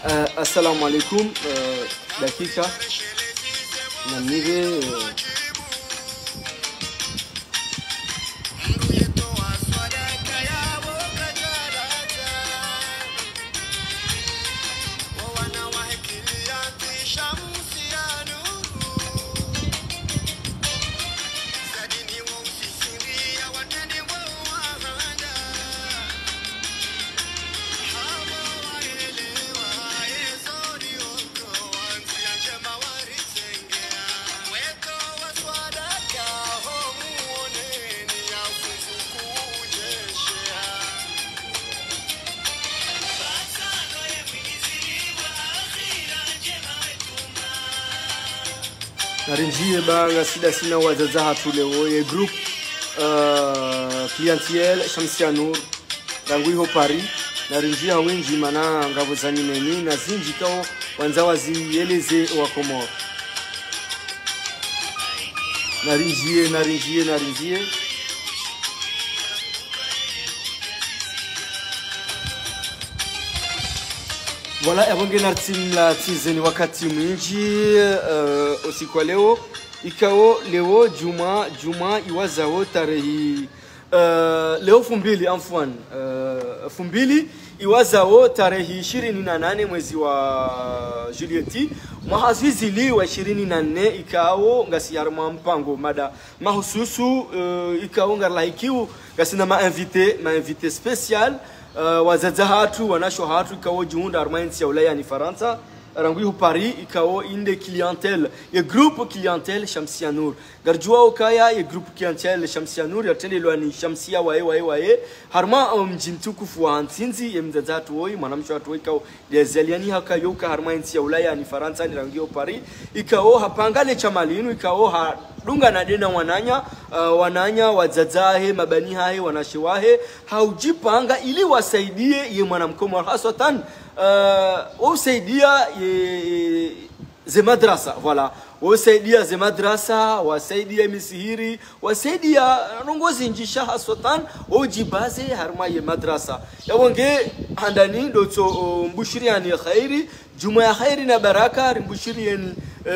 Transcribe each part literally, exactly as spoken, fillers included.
Uh, assalamu alaikum. Uh, dakika na nive uh, narinjie banga sida sina wazazaha tuleo ye group uh, clientele Shamsia Nur rangu ho Paris narinjia wengi mana ngabo zanimeni na zinji kao wanza wazieleze wa Komoro narinjie narinjie narinjie Voilà, abonge nartim la tizeni wakati mwingi uh, usiku leo ikao leo juma juma iwazao tarehi uh, leo fumbili amfwan uh, fumbili iwazao tarehi ishirini na nane mwezi wa Julieti mahazizili wa ishirini na nne ikao ngasi yarma mpango mada mahususu uh, ikao ngarlaikiu ngasina ma invité ma invité spécial Uh, wazaza hatu wanasho hatu ikawo juhunda armainsi ya ulaya ni Faransa rangui hu Paris ikawo inde clientèle ye groupe clientèle Shamsia Nur garjua ukaya ye groupe clientèle Shamsia Nur yatende lwani Shamsia wae wae wae harma mjintuku fuantinzi ye mzaza hatu woi mwanamsho hatu woi ikawo yazaliani haka yoka armainsi ya ulaya ni Faransa ni rangui hu Paris ikawo hapangale chamalinu ikawo ha dunga na dena wananya uh, wananya wazazahe mabani hae wanashewahe haujipanga ili wasaidie ye mwanamkomo hasatan uh, wasaidia ye ze madrasa voilà wasaidia ze madrasa wasaidia misihiri wasaidia rongozi njisha hasatan ujibaze harma ye madrasa yawonge handani doto uh, mbushiriani khairi juma ya khairi na baraka mbushiriani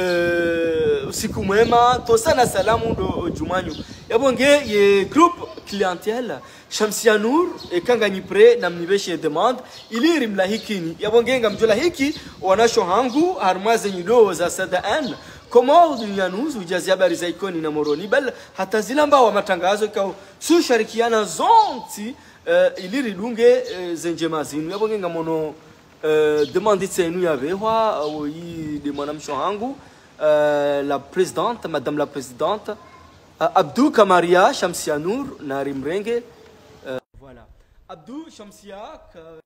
Uh, usiku mwema tosana salamu ndo jumanyu yabonge ye groupe clientèle Shamsia Nur e kanga nyipre na mnibeshe demande ili rimla hikini yabonge ngamjola hiki wanasho hangu harmaze nyido za sadaan komo dunia nuzu ujazi habari za ikoni na moroni bal hata zilamba wa matangazo kao su sharikiana zonti uh, ili ridunge uh, zenjema zinu yabonge ngamono Uh, demandé tsenu yabe wa oui de madame Shohangu uh, la présidente madame la présidente uh, Abdou Kamaria Shamsia Nur na Rimrenge uh, voilà Abdou Shamsia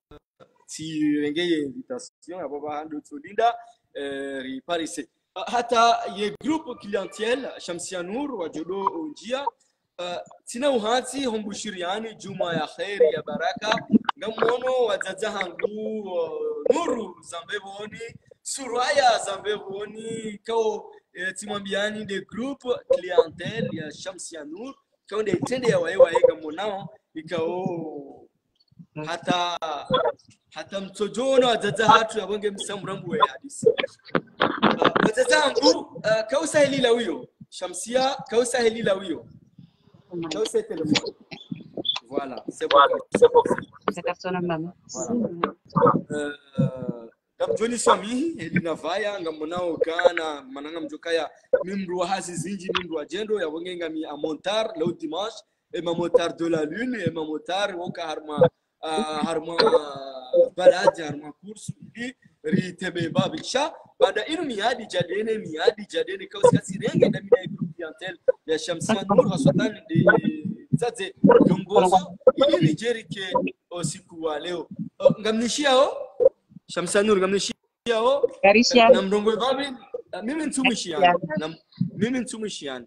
ti renge invitation ya baba hando tulinda uh, ri Paris uh, hata ye groupe clientèle Shamsia Nur wa jodo njia uh, tina uhansi hombushiriani juma ya khairi ya baraka ngamono wazaza hangu uh, nuru zambevoni suraya zambevoni kao e, timambiani de groupe clientèle ya Shamsia Nur kao de tende ya wae wae ngamonao ikao hata hata mtojono wazaza hatu yabonge msamrambu ya hadisi uh, wazaza hangu uh, kao sahilila huyo Shamsia kao sahilila huyo kao sa telefone voilà c'est bon c'est bon essa cartona mama uh, Joni Swami elina vaya ngamonao kana mananga mjokaya mimru wa hasi zinji mimru wa jendo ya wongenga mi a montar le dimanche et ma montar de la lune et ma montar woka harma uh, harma balad harma course ili ritebe babisha bada inu miadi jadene miadi jadene kauska sirenge na mi group clientèle ya Shamsia Nur hasatan de zaze dongozo ili Nigeria ke usiku wa leo ngamnishia ho Shamsia Nur ngamnishia ho na mrongo babi mimi ntumishia na mimi ntumishia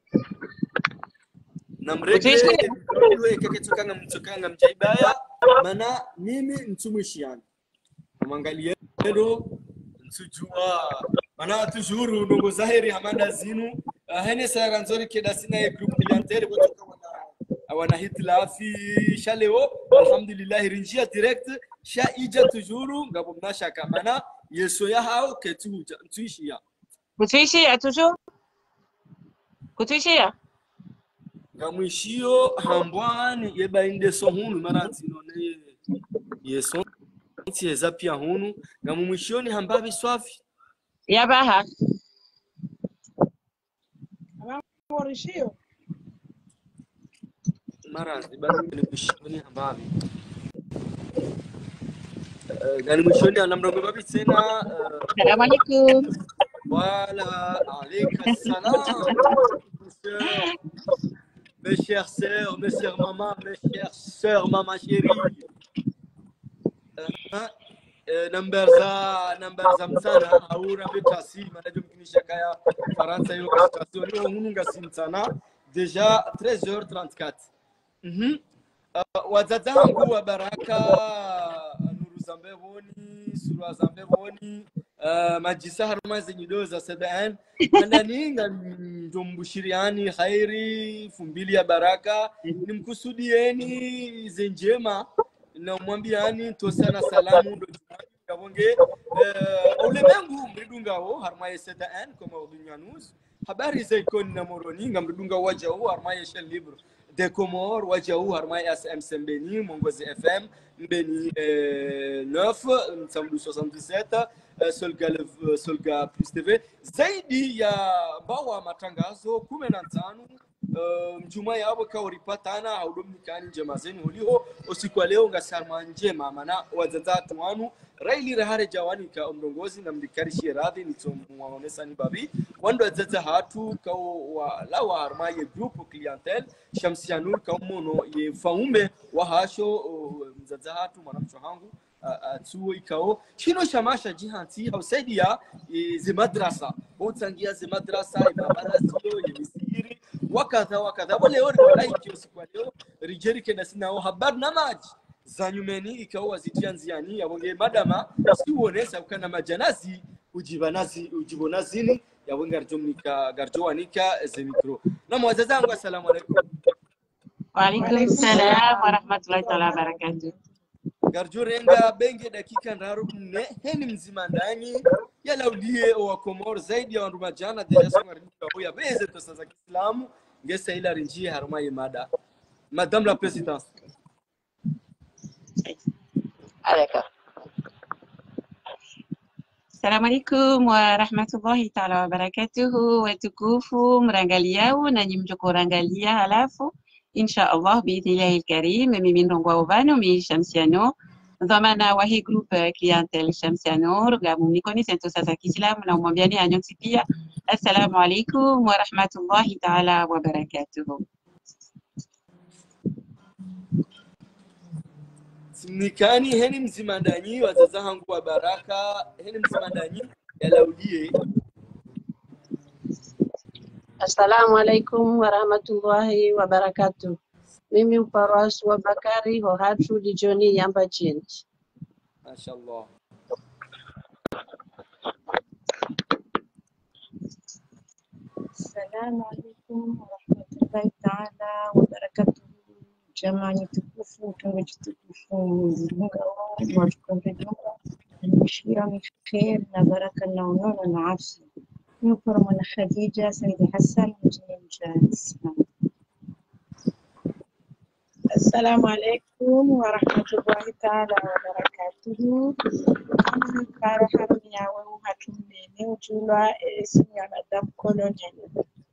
na mrege wewe keketoka ngamtoka ngamjaibaya mana mimi ntumishia mwangalie ndo nsujua mana tujuru ndongo zahiri hamanda zinu hene sara nzori keda sina group clientèle kutoka wana hitlafi shaleo alhamdulillah rinjia direct sha ija tujuru ngabo mnashaka mana yeso ya hao ketu tuishia kutuishia toujours kutuishia ngamwishio hambwani yebainde so hunu maranzi none yeso tieza pia hunu ngamwishio ni hambabi swafi yabaha Morishio maranzi bado ni mwishio ni hambabi gani mwishio ni anamrongo babi tena. Assalamu alaikum. Voilà, alayka salam. Mes chères sœurs, mes chères mamans, mes chères sœurs, maman chérie. Number za number za msana haura betasi manajum kinisha kaya Faransa yo station yo hununga simsana déjà treize heures trente-quatre. Mhm. Wazaza wangu wa baraka nuru zambe boni surwa zambe boni majisa haruma zenyido za sedan andaninga njombushiriani khairi fumbili ya baraka nimkusudieni zenjema na mwambiani tosana salamu ndo kabonge ulemengu mridungao harma sedan kama udunyanus habari zaikon na moroni ngamridunga wajao harma yeshel libro de Comores wajao harma S M Sembeni Mongozi F M mbeni neuf samedi soixante-dix-sept Solga Solga Plus T V zaidi ya bawa matangazo kumi na tano mjuma yabo kauripatana haudomikani njema zenu uliho usiku leo ngasarma njema maana wazazatu wanu raili rahare jawani ka umrongozi na mdikarishi radhi nitomwaonesa ni babi wando wazaza hatu ka lawa harma ye group clientele Shamsianur ka mono ye faume wa hasho mzaza hatu mwanamcho hangu atuo ikao chino shamasha jihanti hausaidia ze madrasa botangia ze madrasa imabarasio ye misiri wakadha wakadha wale wale walaiki usiku leo rijeri kenda sinao habari na maji zanyumeni ikao wazitianziani yabonge madama siuonesa ukana majanazi ujibanazi ujibonazini yabonge arjomnika garjowanika ze mikro na mwazaza wangu assalamu alaykum. Wa alaikum salam wa rahmatullahi ta'ala wa barakatuh. Garjurenga benge dakika ndaru ne heni mzima ndani ya laudie wa Comores zaidi ya wandu majana deja songarinduka hoya beze to sasa Kiislamu ngesa ila rinjie haruma yemada. Madame la Présidente. D'accord. Assalamu alaikum wa rahmatullahi ta'ala wa barakatuhu watukufu mrangaliao na nyimjokorangalia halafu insha Allah biidhnillahi alkarim mimi ndongwa ovano mi Shamsiano dhamana wa hii group clientele Shamsiano gamu nikoni sento sasa Kiislamu na umwambiani anyoti pia assalamu alaikum wa rahmatullahi ta'ala wa barakatuh. Simnikani heni mzimandanyi wazaza hangu wa baraka heni mzimandanyi ya laudie. Assalamu alaikum wa rahmatullahi wa barakatuh. Mimi Mparas wa Bakari ho hatu dijoni yamba change. Mashallah. Assalamu alaikum wa rahmatullahi ta'ala wa barakatuh. Jamani tukufu tungoji tukufu Mungu wa tukufu nimeshia mikhair na baraka na unono na afya. نوفر من خديجة سيدي حسن مجنين جالس. السلام عليكم ورحمة الله تعالى وبركاته. أنا كارو حرمية وهاتمني وجولا اسمي مدام كولونيل.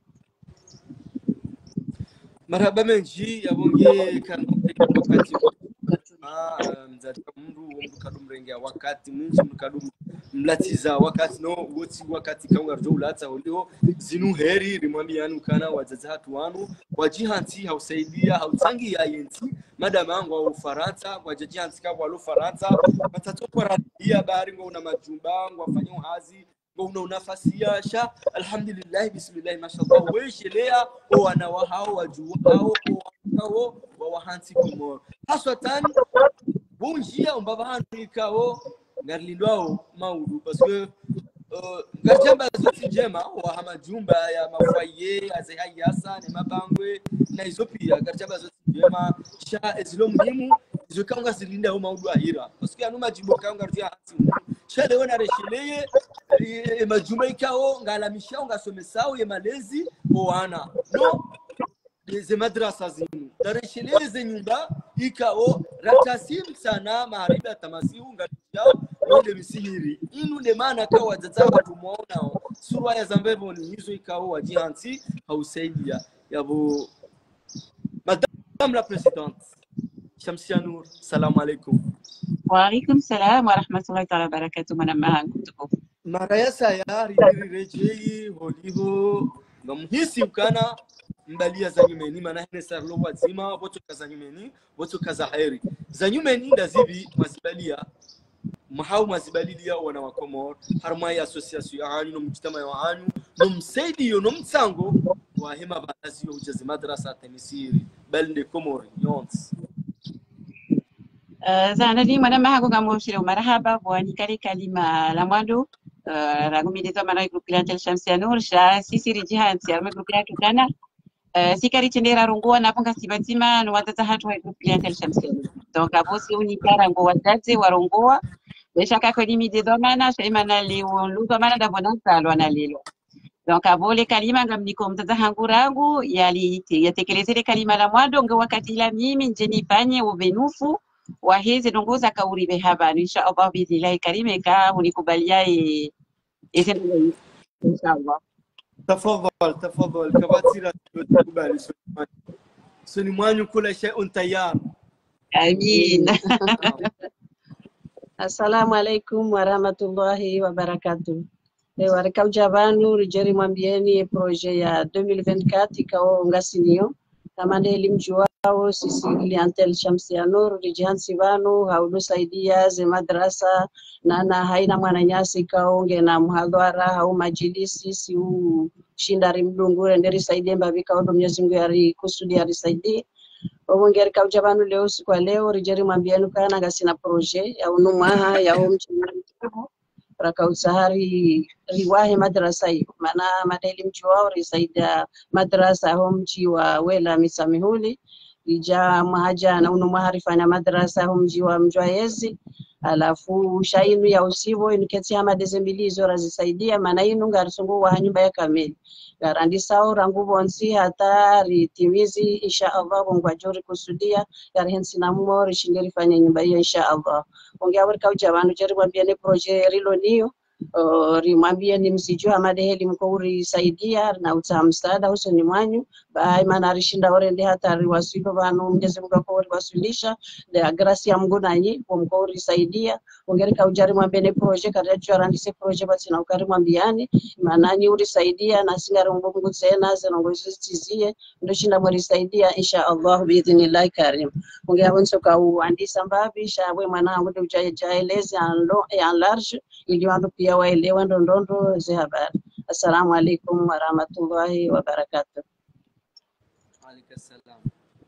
Marhaba menji yabonge kanonge wakati ah mzati mundu mkadum rengia wakati munji mkadum mlatiza wakati no woti wakati kaunga rjola hata ulio zinu heri rimwambianu kana wazazatu wanu wajihanti hausaidia hautangi ya yenti madama wangu wa Ufaransa kwa jajihanti kwa wa Ufaransa matatopo radia bari ngo una majumba ngo afanye hazi ngo una nafasi yasha alhamdulillah bismillah mashallah weshelea wana wa hao wajua hao hao wa wahanti Comores haswatan bunjia umbaba hantu ikao ngarlindwao maudu parce que euh garjamba zote njema wa hamajumba ya mafaye azihayasa ni mabangwe na hizo pia garjamba zote njema sha ezilo muhimu zikanga zilinda au maudu ahira parce que anuma jibo kanga rtia hati chele wana resheleye e majuma ikao ngalamisha ngasomesao ye malezi oana no ze madrasa zinu daresheleye ze nyumba ikao ratasim sana mahariba tamasihu ngalishao wende misihiri inu ne maana kwa wazazaka tumuona surwa ya zambevo ni hizo ikao wajihansi hausaidia yabo madame la présidente Shamsia Nour, salam alaikum. Wa alaikum salam wa rahmatullahi ta'ala wa barakatuh. Manamaha kutukufu. Maraya saya ridiri rejei holiho ngamuhisi ukana mbalia za nyumeni maana hene sarlo wazima boto kaza nyumeni boto kaza hairi za nyumeni ndazibi mazibalia mahau mazibalilia wana wa Komor harma ya association yaani no mjitama yaani no msaidi yo no mtsango wa hema banazi yo ujazi madrasa temisiri balde Komor yons. Zana ni manamaha kungamushiro marhaba bwani kali kalima la mwando ragumi deto mana grupi lantel Shamsia Nour sha sisi rijihansi arma grupi yake kana sikari chendera rungua na ponga sibatima no watata hatu wa grupi lantel Shamsia Nour donc abosi unikara ngo watate warungua besha kako limi deto mana sha imana leo luto mana da bonanza alwana lelo donc abole kalima ngamniko mtata hangu rangu yali yatekelezele kalima la mwando ngo wakati la mimi njeni panye ubenufu wa hizi ndongoza kauribe haba insha Allah biidhnillah karime ka unikubalia isema insha Allah. Tafadhal tafadhal kabatira tukubali suni mwanyu kula shay'un tayyar. Amin. Assalamu alaikum wa rahmatullahi wa barakatuh. E warika ujabanu rijeri mwambieni projet ya deux mille vingt-quatre ikao ngasinio kamande elimjua au sisi klientel Shamsia Nour rijihansi vanu haudusaidia ze madrasa nana haina mwananyasi kaonge na mhadhara au majilisi si u shindari mdungure nderi saidie mbavika odo Mwenyezi Mungu yari kusudi yari saidie wongeri kaujabanu leo siku leo rijeri mwambieni kana ngasina projet ya unumaha ya umchimani raka usahari riwahe madrasa hiyo maana madeli mchuao risaida madrasa ho mji wa wela misamihuli ija mahaja na uno maharifanya madrasa ho mji wa Mjwayezi alafu shainu ya usivo iniketi ama dezembilizo razisaidia maana inu ngarisungu wa nyumba ya kamili garandi sao rangu bonsi hata ritimizi insha Allah ngwa jori kusudia yarhensi na mori shingeri fanya nyumba hiyo insha Allah ongea warika ujabanu jeri mwambieni projet rilo niyo Uh, rimwambie ni msijua madeheli mkouri saidia na utamsada uso ni mwanyu bai maana rishinda orende hata riwasilo banu Mwenyezi Mungu akori wasilisha de gracia Mungu nanyi mkouri saidia ongereka ujari mwambie ni projet kada chorandise projet basi na ukari mwambiani maana ni uri saidia na singari Mungu tena zenongo zizizie ndo shinda mwari saidia insha Allah biidhnillah karim ongea wenso ka uandisa mbavi shawe mwanangu de ujaeleze anlo en large ili watu pia waelewa ndondondo za habari. Assalamu alaikum wa rahmatullahi wa barakatuh. Wa alaikum salam.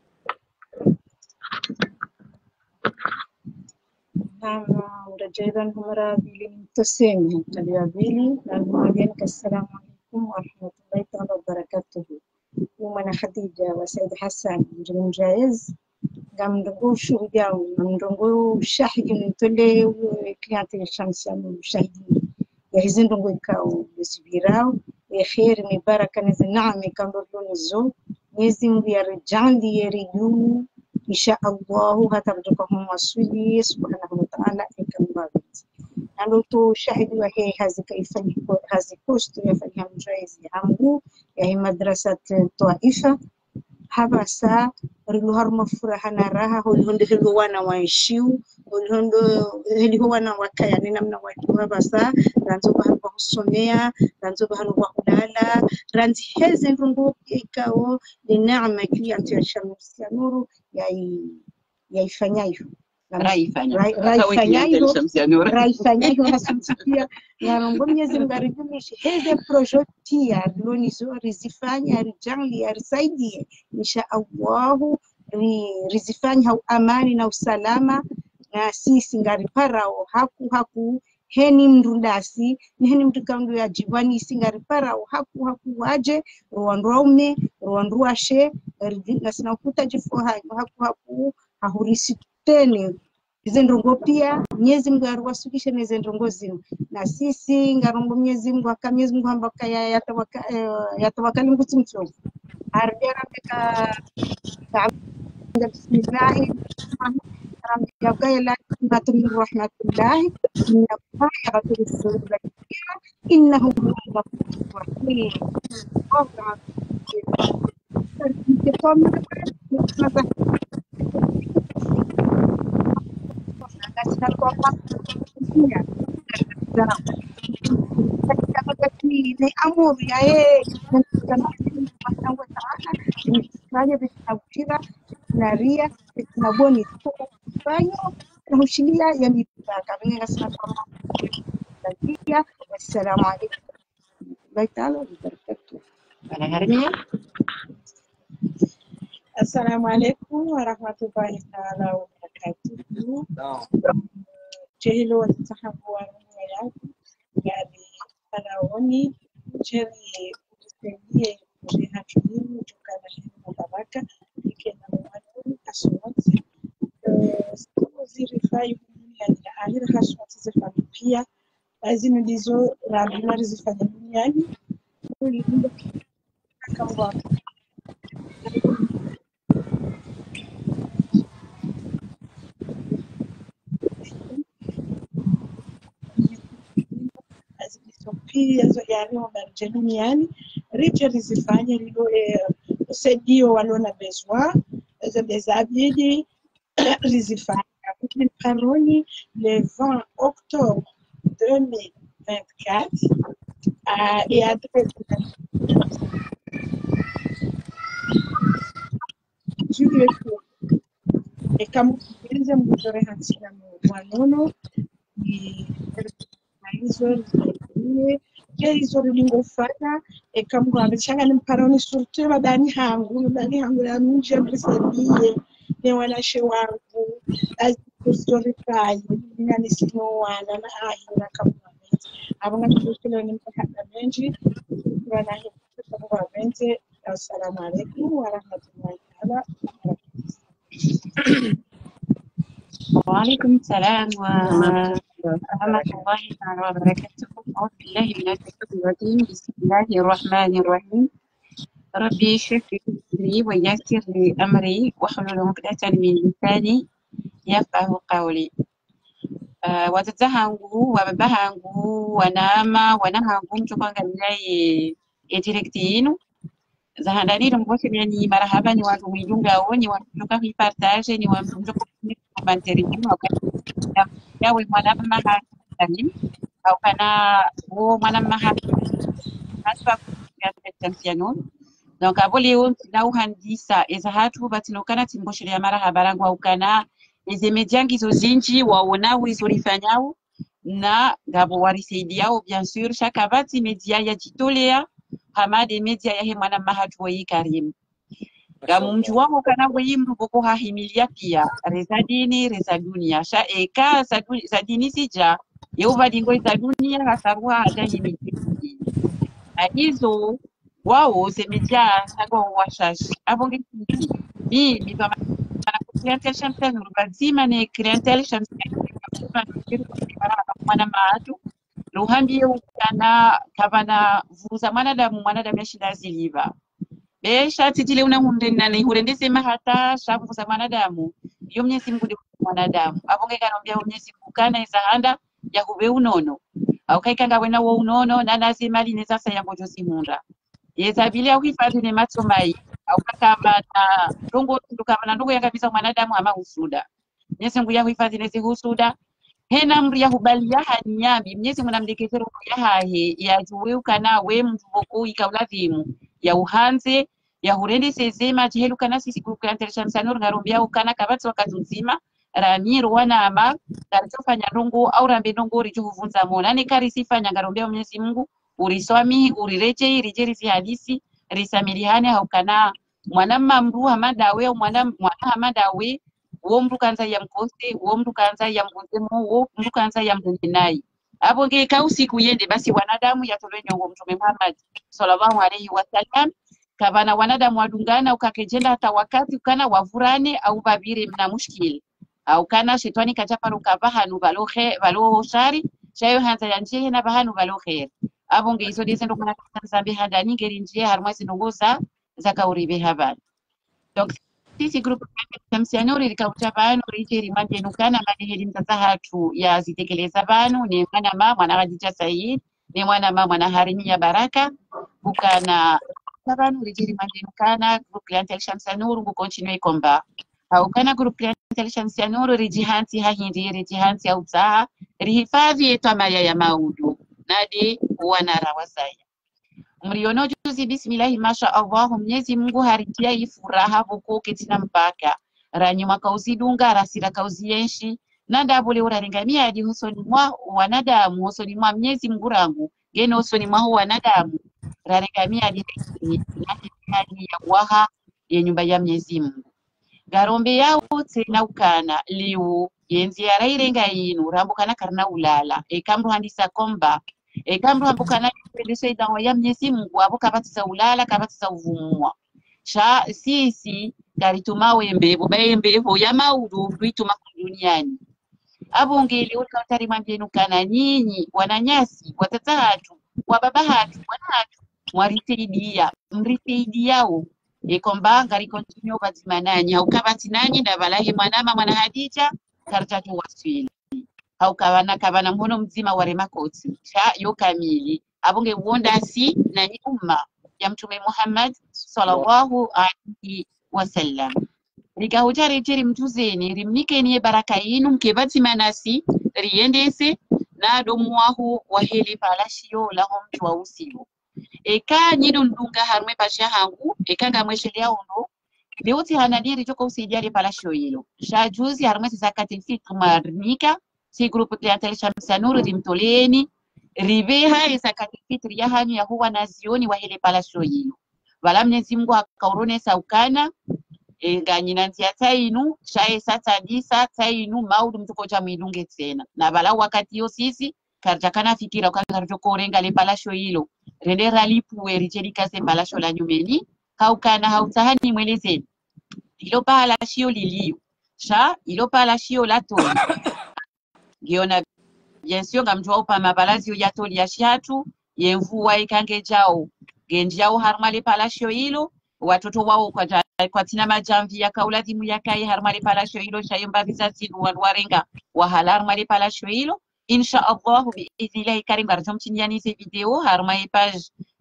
Nama urajaidan humara bili mtosemi talia bili na mwageni assalamu alaikum wa rahmatullahi ta'ala wa barakatuh. Umana Khadija wa Said Hassan mjini Mjayez gamdongo shuhudia mdongo shahidi mtole klienti Shamsia Nour shahidi ya hizi ndongo ikao bisibirao ya khair ni baraka ni naam ikando nizo Mwenyezi Mungu yarjali yaridu insha Allah hatarjuka hum wasuli subhanahu wa ta'ala ikambazi ando to shahidi wa hii hazi kaifanya hazi post yafanya mjaizi hamgu ya madrasat Taifa haba saa riluhar mafuraha na raha hulhondo hilo wana waishiu hulhondo hilo wana wakaya ni namna wajua basa ranzo bahanu kusomea ranzo bahanu kulala ranzi heze ndungu ikao ni neema klienti ya Shamsia Nour yai yaifanyayo Raifanya Raifanya Shamsia Nour Raifanya hasimsikia na Mungu Mwenyezi Mungu arijumishe heze project ya lonizo rizifanya rijali arisaidie insha Allah rizifanya au amani na usalama na sisi ngari parao haku haku heni mrundasi heni mtukandu ya jibani singari parao haku haku waje ruandrome ruandruashe rizina sina ukuta jifu haku haku hahurisi tene zendrongo pia Mwenyezi Mungu aruwasukishe na zendrongo zinu na sisi ngarombo Mwenyezi Mungu aka Mwenyezi Mungu ambaka yatawakali nguti mchovu arjera beka bismillah يبقى من رحمة الله إن الله يغفر الذنوب كثيرا إنه هو الغفور الرحيم. amor ya saya bisa na ria na boni fanyo na hushilia ya mipaka vinga sana kwa pia. Assalamu alaykum wa ta'ala wa barakatuh. Ana harmia. Assalamu alaykum wa rahmatullahi ta'ala wa barakatuh. Jehilo wa tahabu wa yako yani anaoni jeri kusaidia kujenga kilimo kutokana na baraka ikena watu asante siku zirifai yani ahira haswati zifanye pia lazima ndizo rabina zifanye duniani kulinda kama pia yariyo barje duniani riche rizifanye lilo usaidio walona bezwa za bezabidi rizifanye pour paroni le vingt octobre deux mille vingt-quatre à et adresse Julie e kama kueleza mgore hansina mwanono ni hizo hizo lingofanya e kama amechanga ni paroni surtout badani hangu badani hangu ya mje mrisadie ne wanashe wangu azikustory yani sino wana na ahira kama abanga tukilo ni mpaka benji wana hiyo kwa benji. Assalamu alaykum wa rahmatullahi wa barakatuh. Wa alaykum salam wa rahmatullahi wa barakatuh. A'udhu billahi minash shaitanir rajim. Bismillahir rahmanir rahim. Rabbi shrah li wa yassir li amri wahlul 'uqdatan min lisani yafqahu qawli. Watoto wangu wa baba wangu wanaama wanahangu mtukuangalia e direct yenu zahandalilo mbote yani marahaba ni watu wijunga oni watuka kuipartage ni watu mtukuangalia komantari wakati yawe mwanamama hali au kana wo mwanamama hali hasa kwa tansiano donc abole on na uhandisa eza hatu batinokana timboshiria marahaba rangu au kana izi media ngizo zinji waona wizolifanyao na ngabo warisaidiao bien sûr chaque abati media yajitolea kama de media yahe mwana mahatu wa Karim ngamu mju wangu kana wimru boko hahimilia pia reza dini reza dunia sha eka za dini sija yeuva dingo za dunia hasarua hata himilia hizo wao ze media sago washashi abonge kiki bi bi kama clientele shamsani lazima ni clientele shamsani mwana maatu ruhambiye ukana kavana vuza mwanadamu mwanadamu yashinda ziliva besha titile una hundena ni hurendese mahata shavuza mwanadamu yo Mwenyezi Mungu ndi mwanadamu abonge kanombia Mwenyezi Mungu kana izahanda ya hube unono au kaikanga wena wo unono na lazima line sasa yango josi munda yezabilia uhifadhi ni matomai au kama na ndongo kama na ndongo ya kabisa mwanadamu ama husuda Mwenyezi Mungu ya uhifadhi nezi husuda hena mri ya hubalia hanyambi Mwenyezi Mungu namdekezero ya hahe ya juwe ukana we mtuboko ikaulazimu ya uhanze ya hurende sezema jihelu kana sisi kukanteresha msanuru ngarombia ukana kabati wakati nzima ramiro wana ama karitofanya ndongo au rambe ndongo rijuhuvunza mona ni karisifanya ngarombia Mwenyezi Mungu uriswami urireje irijeri zi hadisi risamilihane haukana mwana mamru hamadawe au mwana mwana hamadawe uo mtu kanza ya mkosi uo mtu kanza ya mgozemo uo mtu kanza ya mdenai hapo ngeka usiku yende basi wanadamu yatolewe nyongo Mtume Muhammad sallallahu alayhi wasallam kabana wanadamu wadungana ukakejenda hata wakati ukana wavurane au babire mna mushkili au kana shetani kachaparuka bahanu valo khe valo shari shayo hanza yanjie na bahanu valo khair abonge izo desendo kuna zambi handani ngeri njie harma sinongoza zakauribe habari. Donc sisi grupu tamsianuri likaucha banu rijeri manje nukana manje heli mtata hatu ya zitekeleza banu ni mwana ma mwana Khadija Said ni mwana ma mwana Harimia Baraka bukana banu rijeri manje nukana grupu clientele Shamsanur bu continue komba au kana grupu clientele Shamsanur rijihanti hahindi rijihanti au zaha rihifadhi yetu amaya ya maudu nadi wanara wasaya mliono juzi bismillahi masha Allah Mwenyezi Mungu haritia ifuraha buko ketina mpaka ranyuma kauzidunga rasira kauzienshi nanda bole uraringamia hadi husoni mwa wanadamu husoni mwa Mwenyezi Mungu rangu gene husoni mwa wanadamu raringamia hadi hadi ya waha ya nyumba ya Mwenyezi Mungu garombe yao tena ukana liu yenzi ya rairenga inu rambukana karna ulala ekamru handisa komba ekamru rambukana pendesha idawa ya Mwenyezi Mungu abo kabatiza ulala kabatiza uvumwa sha sisi garituma wembevo baembevo ya maudu kuituma duniani abo ngeli ukatari mambenu kana nyinyi wananyasi watata hatu wa baba hatu wanatu mwariteidia mriteidiao ekomba ngari continue bazimananya ukabati nanyi ndabalahi mwanama mwana Hadija karjatu waswili au kawana kabana mhono mzima wa remakoti cha yo kamili abonge uonda si na ni umma ya mtume Muhammad sallallahu alaihi wasallam rikahujari jeri mtuzeni rimnike niye baraka yinu mkebati manasi riendese na domuahu waheli palashio lahom chwa usiyo eka nyido ndunga harme pasha hangu eka ngamweshelea undo leuti hanadiri joko usijari palashio hilo shajuzi harme zakati fitru marnika si grupu clientele Shamsanur rimtoleni ribeha isakati fitri ya hanyu ya huwa nazioni wa hele palasho hilo wala Mwenyezi Mungu akaurone saukana e, nganyina ntia tainu shae sata disa tainu maudu mtuko cha mwidunge tena na bala wakati yo sisi karjakana fikira ukakarjoko orenga le palasho hilo rendera lipu erijerika se palasho la nyumeni haukana hautahani mwelezeni ilo palashio lilio sha ilo palashio la toni giona bien sûr ngamjua upa mabalazi ya toli ya shatu yemvua ikange jao genjao harmale palasho hilo watoto wao kwa kwa tina majamvi ya kauladimu ya kai harmale palasho hilo shayumba vizazi warenga wa harmale palasho hilo insha Allah bi idhillahi karim garjom tinyani se video harmale page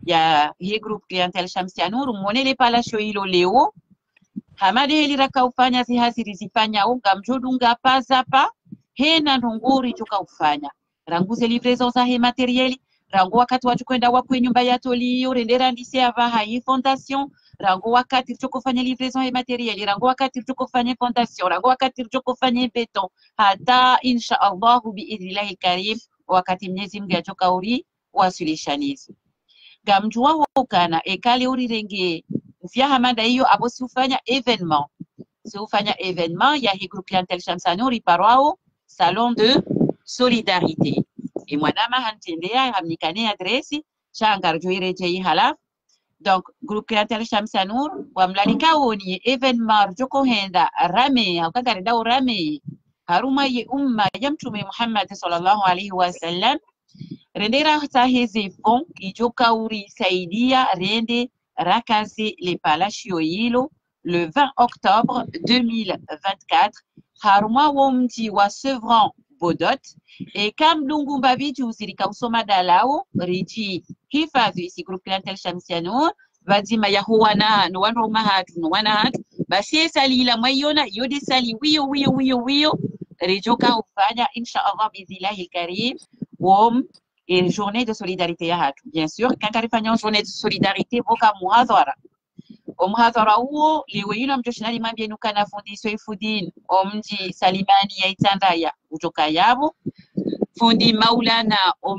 ya hii group clientele Shamsanur monele palasho hilo leo hamade hili rakaufanya si hasiri zifanya unga mjodunga pazapa hena ndongori choka ufanya ranguze livraison za he materieli rangu wakati watu kwenda wakwe nyumba ya tolio rendera ndise ava hai fondation rangu wakati chokofanya livraison he materieli rangu wakati chokofanya fondation rangu wakati chokofanya beton hata insha Allah bi idhillahi karim wakati Mwenyezi Mungu achoka uri wasilishanizo gamjua hokana ekale uri renge vya hamada hiyo abosi ufanya evenement si ufanya evenement ya hi groupe clientele Shamsanur iparwao salon de solidarité et mwanama hantendea hamnikane adresi changar joireje hii halaf donc groupe clientele Shamsanur wamlalika woni evenement joko henda rame au kagarida rame haruma ye umma ya mtume Muhammad sallallahu alaihi wasallam rendera ta hizi fond ijoka uri saidia rende rakazi le palashio hilo le vingt octobre deux mille vingt-quatre haruma womti wa Sevran Bodot e kam dungu mbabitu usirika usoma dalao riji hifadhi isi groupe clientele Shamsanur vazima ya huwana no wano mahatu no wana hatu basi salila mwayona yode sali wiyo wiyo wiyo wiyo rijoka ufanya insha Allah bizilahi karim wom et journée de solidarité ya hatu bien sûr quand karifanya journée de solidarité boka muhadhara omhadhara huo liwe yuna mjoshinali mambie nuka na fundisho ifudin omji salimani ya itandaya utoka yabo fundi maulana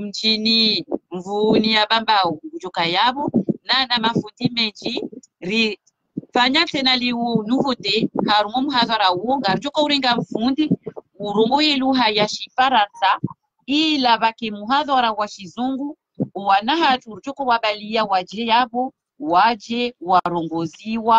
omjini mvuni ya bambao utoka yabo na na mafundi meji ri fanya tena liu nouveauté harumo mhadhara huo garjoko urenga mfundi urungo yeluha ya shifaransa ila baki muhadhara wa shizungu wanaha turchoko wabalia waje yabo waje warongoziwa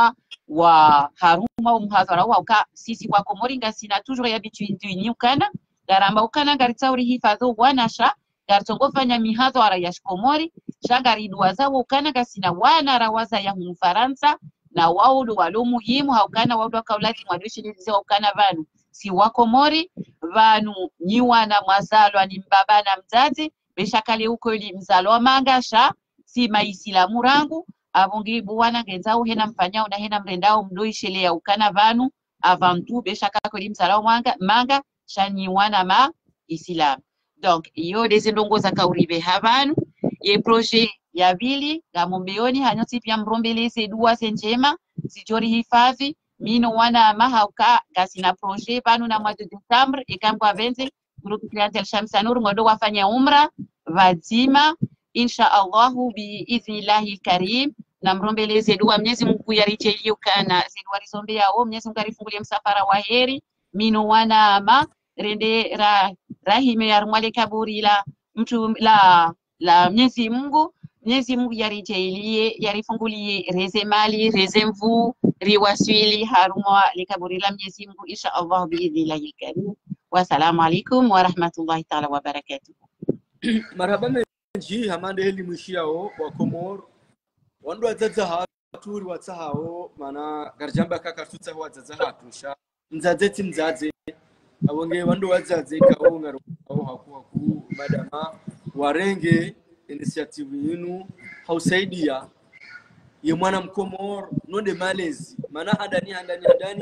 wa haruma umhadhara wa uka sisi wa Komori ngasina toujours habitué ni ukana garamba ukana garitsauri hifadho wanasha gartongo fanya mihadhara ya Komori shagari duwaza ukana gasina wana rawaza ya Mfaransa na wao ndo walo muhimu haukana wao kaulati mwadoshirize ukana vanu si wa Komori vanu ni wana mwazalwa ni mbaba na mzazi beshakale uko ili mzalwa mangasha si maisilamu rangu avongi buwana ngenzao hena mfanyao na hena mrendao mdoishelea ukana vanu avantu beshaka koli msalao manga manga shani wana ma islam. Donc iyo dezi ndongo za kauribe havanu ye projet ya vili gamombeoni hanyoti pia mrombeleze dua senjema sijori hifadhi mino wana mahauka gasina projet vanu na mwezi Desembre ikambwa venze grupu Clientele Shamsianur ngodo wafanya umra vazima insha Allahu bi idhnillahi karim na mrombeleze dua Mwenyezi Mungu yarichelie ukana zidwa rizombe yao Mwenyezi Mungu arifungulie msafara wa heri mino wana ma rende ra rahime yarmwale kaburi la mtu la la Mwenyezi Mungu Mwenyezi Mungu yarichelie yarifungulie reze mali reze mvu riwaswili harumwa likaburi la Mwenyezi Mungu insha Allah bi idhnillahi karim. Wassalamu alaikum wa rahmatullahi ta'ala wa barakatuh. Marhaba menji hamande heli mwishiao wa Komor wandu wazaza haturi watsahao mana garjamba kaka tutsa wazaza hatusha mzazeti mzaze abonge wandu wazaze kao ngaro au hakuwa ku madama warenge initiative yinu hausaidia ye mwana mkomor nonde malezi mana handani handani handani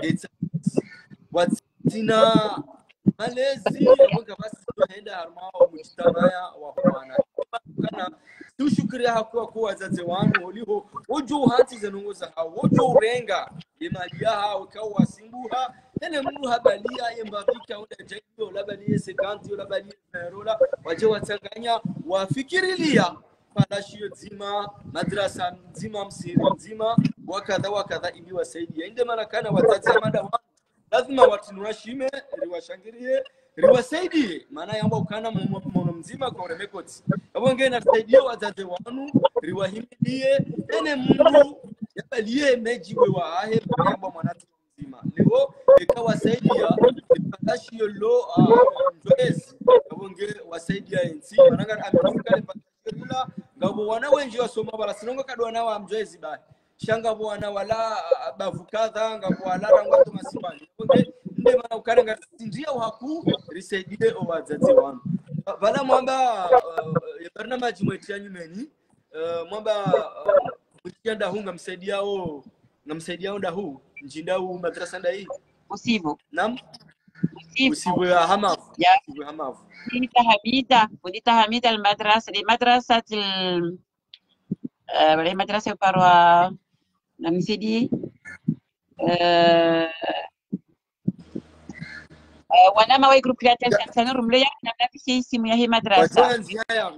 watina malezi abonga basi tunaenda harmao mujtamaya wa kwana kana tushukria hakuwa kwa wazazi wangu uliho ujo hati zenongoza hao ujo urenga imalia hao kwa wasimbuha tena mungu habalia yembavika unda jayo labalie sekanti labalie rola waje watanganya wafikirilia palashio zima madrasa zima msiri zima wakadha wakadha ili wasaidia inde maana kana wazazi mada wangu lazima watinurashime riwashangirie riwasaidie maana yamba ukana mono mzima kwa remekoti abonge na saidia wazazi wanu riwahimidie ene mungu yabalie mejiwe wa ahe yamba mwanatu mzima leo ikawasaidia ipatashio lo mzoezi abonge wasaidia ensi mananga ameruka ipatashio ngabo wana wengi wasoma bala sinongo kadwa na wa mzoezi ba shanga bwana wala bavukadha ngabo wala ngatu masibani abonge nde maana ukana ngatindia uhaku risaidie wazazi wangu bala mwamba yabarna maji mwetia nyumeni mwamba mutianda hunga msaidiao ngamsaidiao ndahu njindau madrasa ndai usivo nam usivo ya hamafu usivo hamafu Udita Hamida Udita Hamida المدرسة المدرسة المدرسة parwa na msidi wanama wa group Clientele Shamsianur mleya na mnafisi simu ya hii madrasa wazazi haya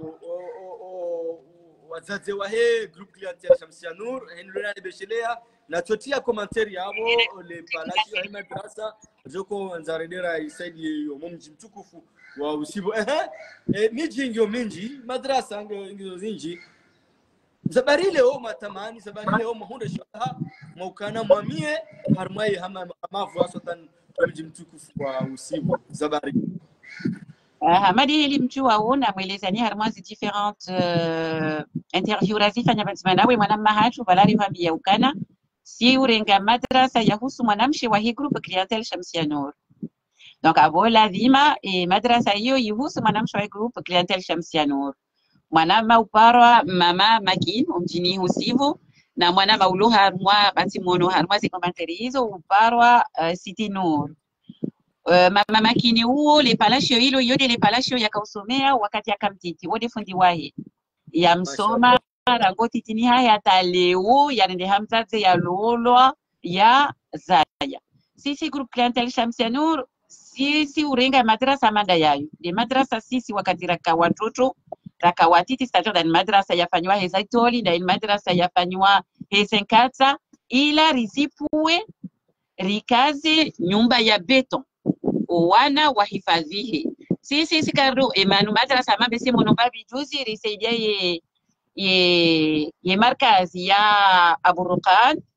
wazazi wa hii group Clientele Shamsianur henulana beshelea na totia commentary yabo le palashi ya hii madrasa joko nzaredera isaidi yo mumji mtukufu wa usibo eh miji ngio mingi madrasa ngio zinji zabari leo matamani zabari leo mahunda shaha maukana mwamie harmai hama mavu asotan mji mtukufu wa usibo zabari Hamadi elimjua una mwelezani harmazi different uh, interview razifanya batimana we mwana mahatu balari vambia ukana si urenga madrasa yahusu mwanamshi wa hii group Clientele Shamsianur. Donc abo lazima e madrasa hiyo yahusu mwanamshi wa hii group Clientele Shamsianur. Mwanama uparwa mama Makin mjini Husivu na mwanama uluha harmwa basi mono harmwa zikomentari hizo uparwa uh, City Nur. Uh, mama Makini huo le palashio hilo yote le palashio yakausomea wakati akamtiti wode fundi wahe ya msoma rangoti tini haya hata leo yanende hamzaze ya lolwa ya zaya sisi group Clientele Shamsianur sisi urenga madrasa manda yayo de madrasa sisi wakati raka watoto raka watiti stajo dan madrasa yafanywa hezaitoli na madrasa yafanywa hesenkata ila risipue rikaze nyumba ya beton wana wahifadhihi sisi sikaru emanu madrasa mabese monomba bijuzi risaidia ye ye ye markazi ya Abu Ruqan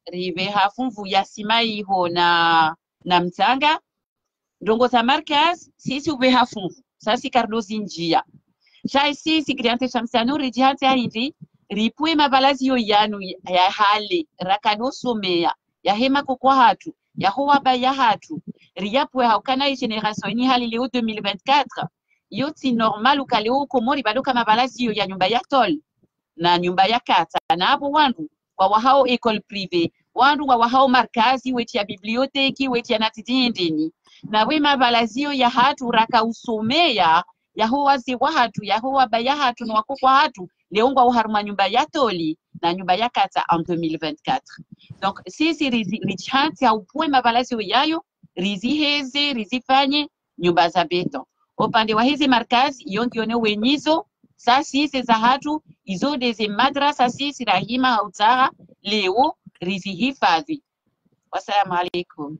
rive hafunvu ya simai ho na na mtanga ndongo za markaz sisi uve hafunvu sasi kardozi njia shai sisi kriante shamsanu rijihante hivi ripue mabalazi yo yanu ya hali rakano somea ya hema kokwa hatu ya huwa ba ya hatu riyapwe haukana i generation ni hali leo deux mille vingt-quatre yoti normal ukaleo komori bado kama balazi yo ya nyumba ya tol na nyumba ya kata na hapo wandu kwa wahao école privée wandu wa wahao markazi weti ya biblioteki weti ya natidindini na wema balazio ya hatu raka usomea ya huwa zi wahatu ya huwa baya hatu na wakukwa hatu leongwa uharuma nyumba ya toli na nyumba ya kata en deux mille vingt-quatre. Donc sisi richanti au pue mabalazio yayo rizi heze rizifanye nyumba za beton upande wa hizi markazi yongione wenyizo sa sisi za hatu izo deze madrasa sisi rahima hautara leo rizi hifadhi. Wassalamu alaikum.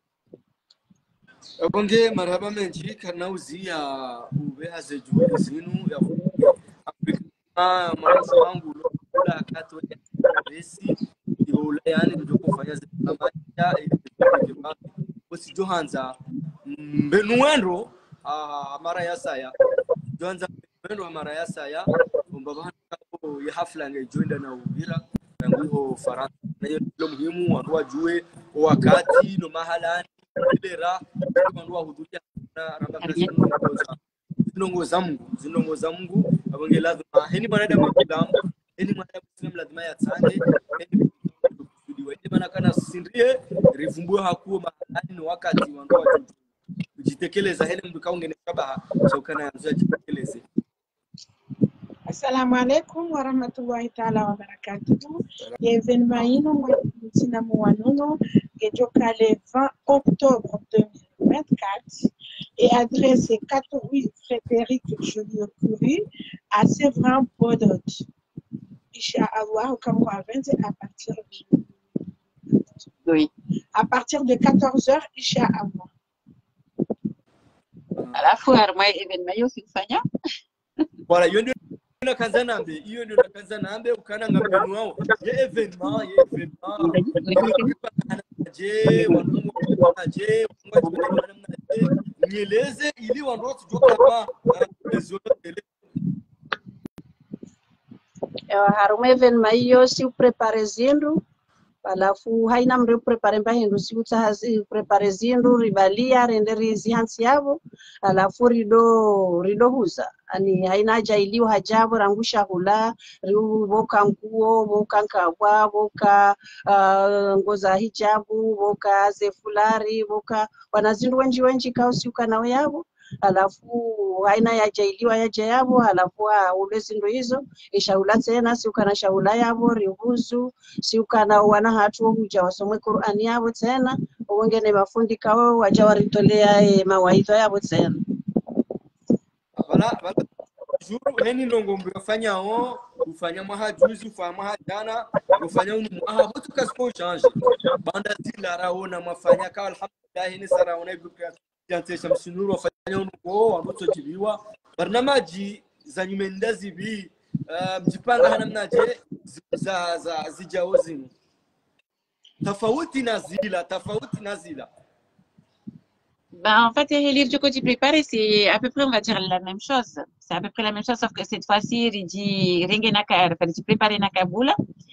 Bonge marhaba menji kana uzia ube haze juhudi zinu ya Afrika maisha wangu la kato ya besi yola yani ndio kufanya zama ya bosi Johanza mbenuendo mara ya saya Johanza mbenuendo mara ya saya mbaba ya hafla ngejoinda na ubira ngo Faransa na hiyo muhimu watu wajue wakati no mahalani Lera kwa hudhuria na ramba president zinongoza Mungu zinongoza Mungu abonge lazima heni mwanadamu kidamu heni mwanadamu Islam lazima yatange heni kusudiwa heni maana kana sindrie rivumbue hakuo mahali ni wakati wandoa watu kujitekeleza heni mtu kaungene shabaha shaukana yanzu jitekeleze. Assalamu alaikum wa rahmatullahi ta'ala wa barakatuh. Événement ino mwatina mwanono kejoka le vingt octobre deux mille vingt-quatre et adresse quatre rue Frédéric Joliot-Curie à Séverin Bodot. Inch'Allah comme à vingt à partir de Oui. À partir de quatorze heures Inch'Allah. Alafu harma événement yo sikufanya. Voilà, yo na kanza nambe hiyo ndio na kanza nambe ukana ngambenu wao ye evenement ye evenement je wanungu je nieleze ili wandoa tujoka hapa tele eh haruma evenement hiyo si prepare zindu alafu haina mre prepare mbahindu si utahazi prepare zindu ribalia renderi zihansi yabo alafu rido rido huza ani haina haja iliyo hajabu rangusha hula riu boka nguo boka nkabwa boka uh, ngoza hijabu boka zefulari boka wanazindu wenji wenji kausi ukana yabo alafu haina yaja iliyo yaja yabo alafu ule zindu hizo ishaula tena si ukana shaula yabo rihuzu si ukana wana hatu huja wasomwe Qur'ani yabo tena wengine mafundi kao waja waritolea e, mawaidha yabo tena. Wala wala juru heni ndongo mbafanya ho ufanya mahajuzi ufanya mahajana ufanya unaha botu kasko change banda zila raona mafanya ka alhamdulillah heni saraona ibukya jante shamsunuru wafanya unuko ambacho jibiwa barnamaji za nyumenda zibi mjipanga hana mnaje za za zijaozi tofauti na zila tofauti na zila. Ben, en fait, les livres que tu prépares, c'est à peu près, on va dire, la même chose. C'est à peu près la même chose, sauf que cette fois-ci, il dit Ringue Naka, tu prépares Nakabula.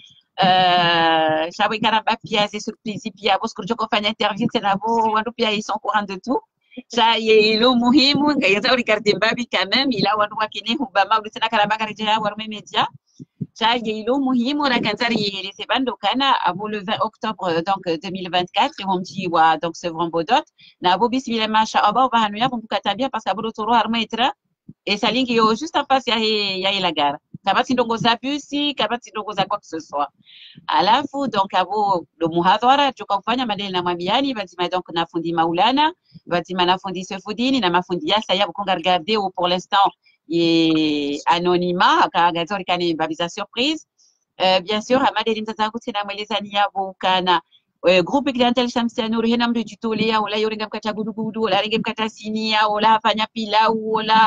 Euh, Chawe Karamba Pia, c'est surprise, Pia, parce que je fais une interview, c'est là-bas, Wando Pia, ils sont courants de tout. Ça, il y a le Muhimu, il y a Ricardo Mbabi quand même, il a Wando Wakine, Hubama, ou le Sénakaraba Karijaya, Warme Media. Ça, il y a le Muhimu, la Kanzari, les Sebando Kana, avant le vingt octobre donc deux mille vingt-quatre, et on dit, ouais, donc c'est vraiment beau dot. Na Bobi Sibile Macha, Aba, Vahanuya, pour Katabia, parce qu'à Borotoro, Armaitra, et sa ligne qui est juste en face, il y a la gare. Kabati ndongo za busi, kabati ndongo za quoi que ce soit. Alafu, donc, abo, le muhadhara, tuka kufanya madeli na mwambiani, batima donc na fundi Maulana, batima na fundi Sefudini, na mafundi Yasa, ya bukonga regarder, ou pour l'instant, il est anonymat, car il y a une surprise. Euh, bien sûr, à madeli mtazangu tena mwelezani ya bukana. Groupe clientèle Shamsiano rihena mdu jitolea wala yoringa mkata gudugudu wala ringa mkata sinia wala hafanya pilau wala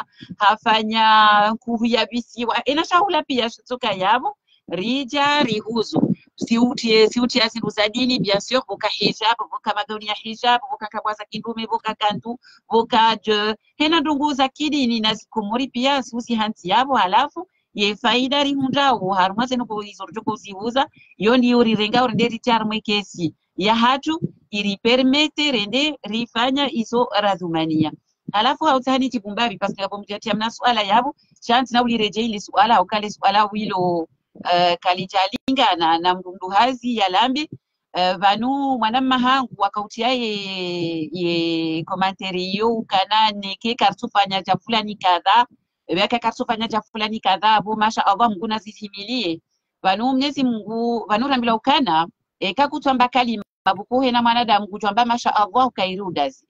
hafanya kuhu ya bisi ina shaula pia soka yabo rija rihuzu si utie si utie asindu za dini bien sûr voka hijab voka madoni ya hijab voka kabwaza kindume voka kantu voka je hena ndungu za kidini na zikumuri pia susi hanti yabo halafu ye faida rihundawo harumwaze no kuizorjo kuziuza yo ndi uri renga uri nderi charmwe kesi ya hatu iri permete rende rifanya iso razumania halafu hautani chibumbabi paske hapo mjatia mna swala yabo chance na ulireje ile swala au kale swala wilo Uh, kalijalinga na, na mdundu hazi ya lambi uh, vanu mwanamma hangu wakautia ye, ye komanteri yo kana neke karsufanya cha fulani kadha weka karsufanya cha fulani kadha bo masha Allah Mungu nazihimilie vanu mnyezi Mungu vanu rambila ukana e, kakutwamba kalima bukuhe na mwanadamu kutwamba masha Allah ukairudazi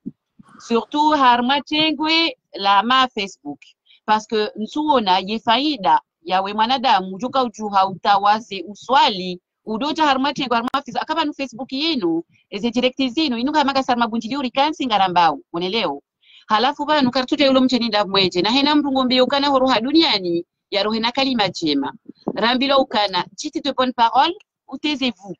surtout harma chengwe la ma Facebook parce que nsuona ye faida yawe mwanadamu joka ujuha utawaze uswali udota harmati kwa harmafisa akaba no Facebook yenu eze direct zino inuka maka sarma bunjili uri kansi ngarambao moneleo halafu bana nukartute yulo mcheni ndamweje na hena mrungo mbio kana horoha duniani ya rohena kalima jema rambilo ukana chiti de bonne parole utezez-vous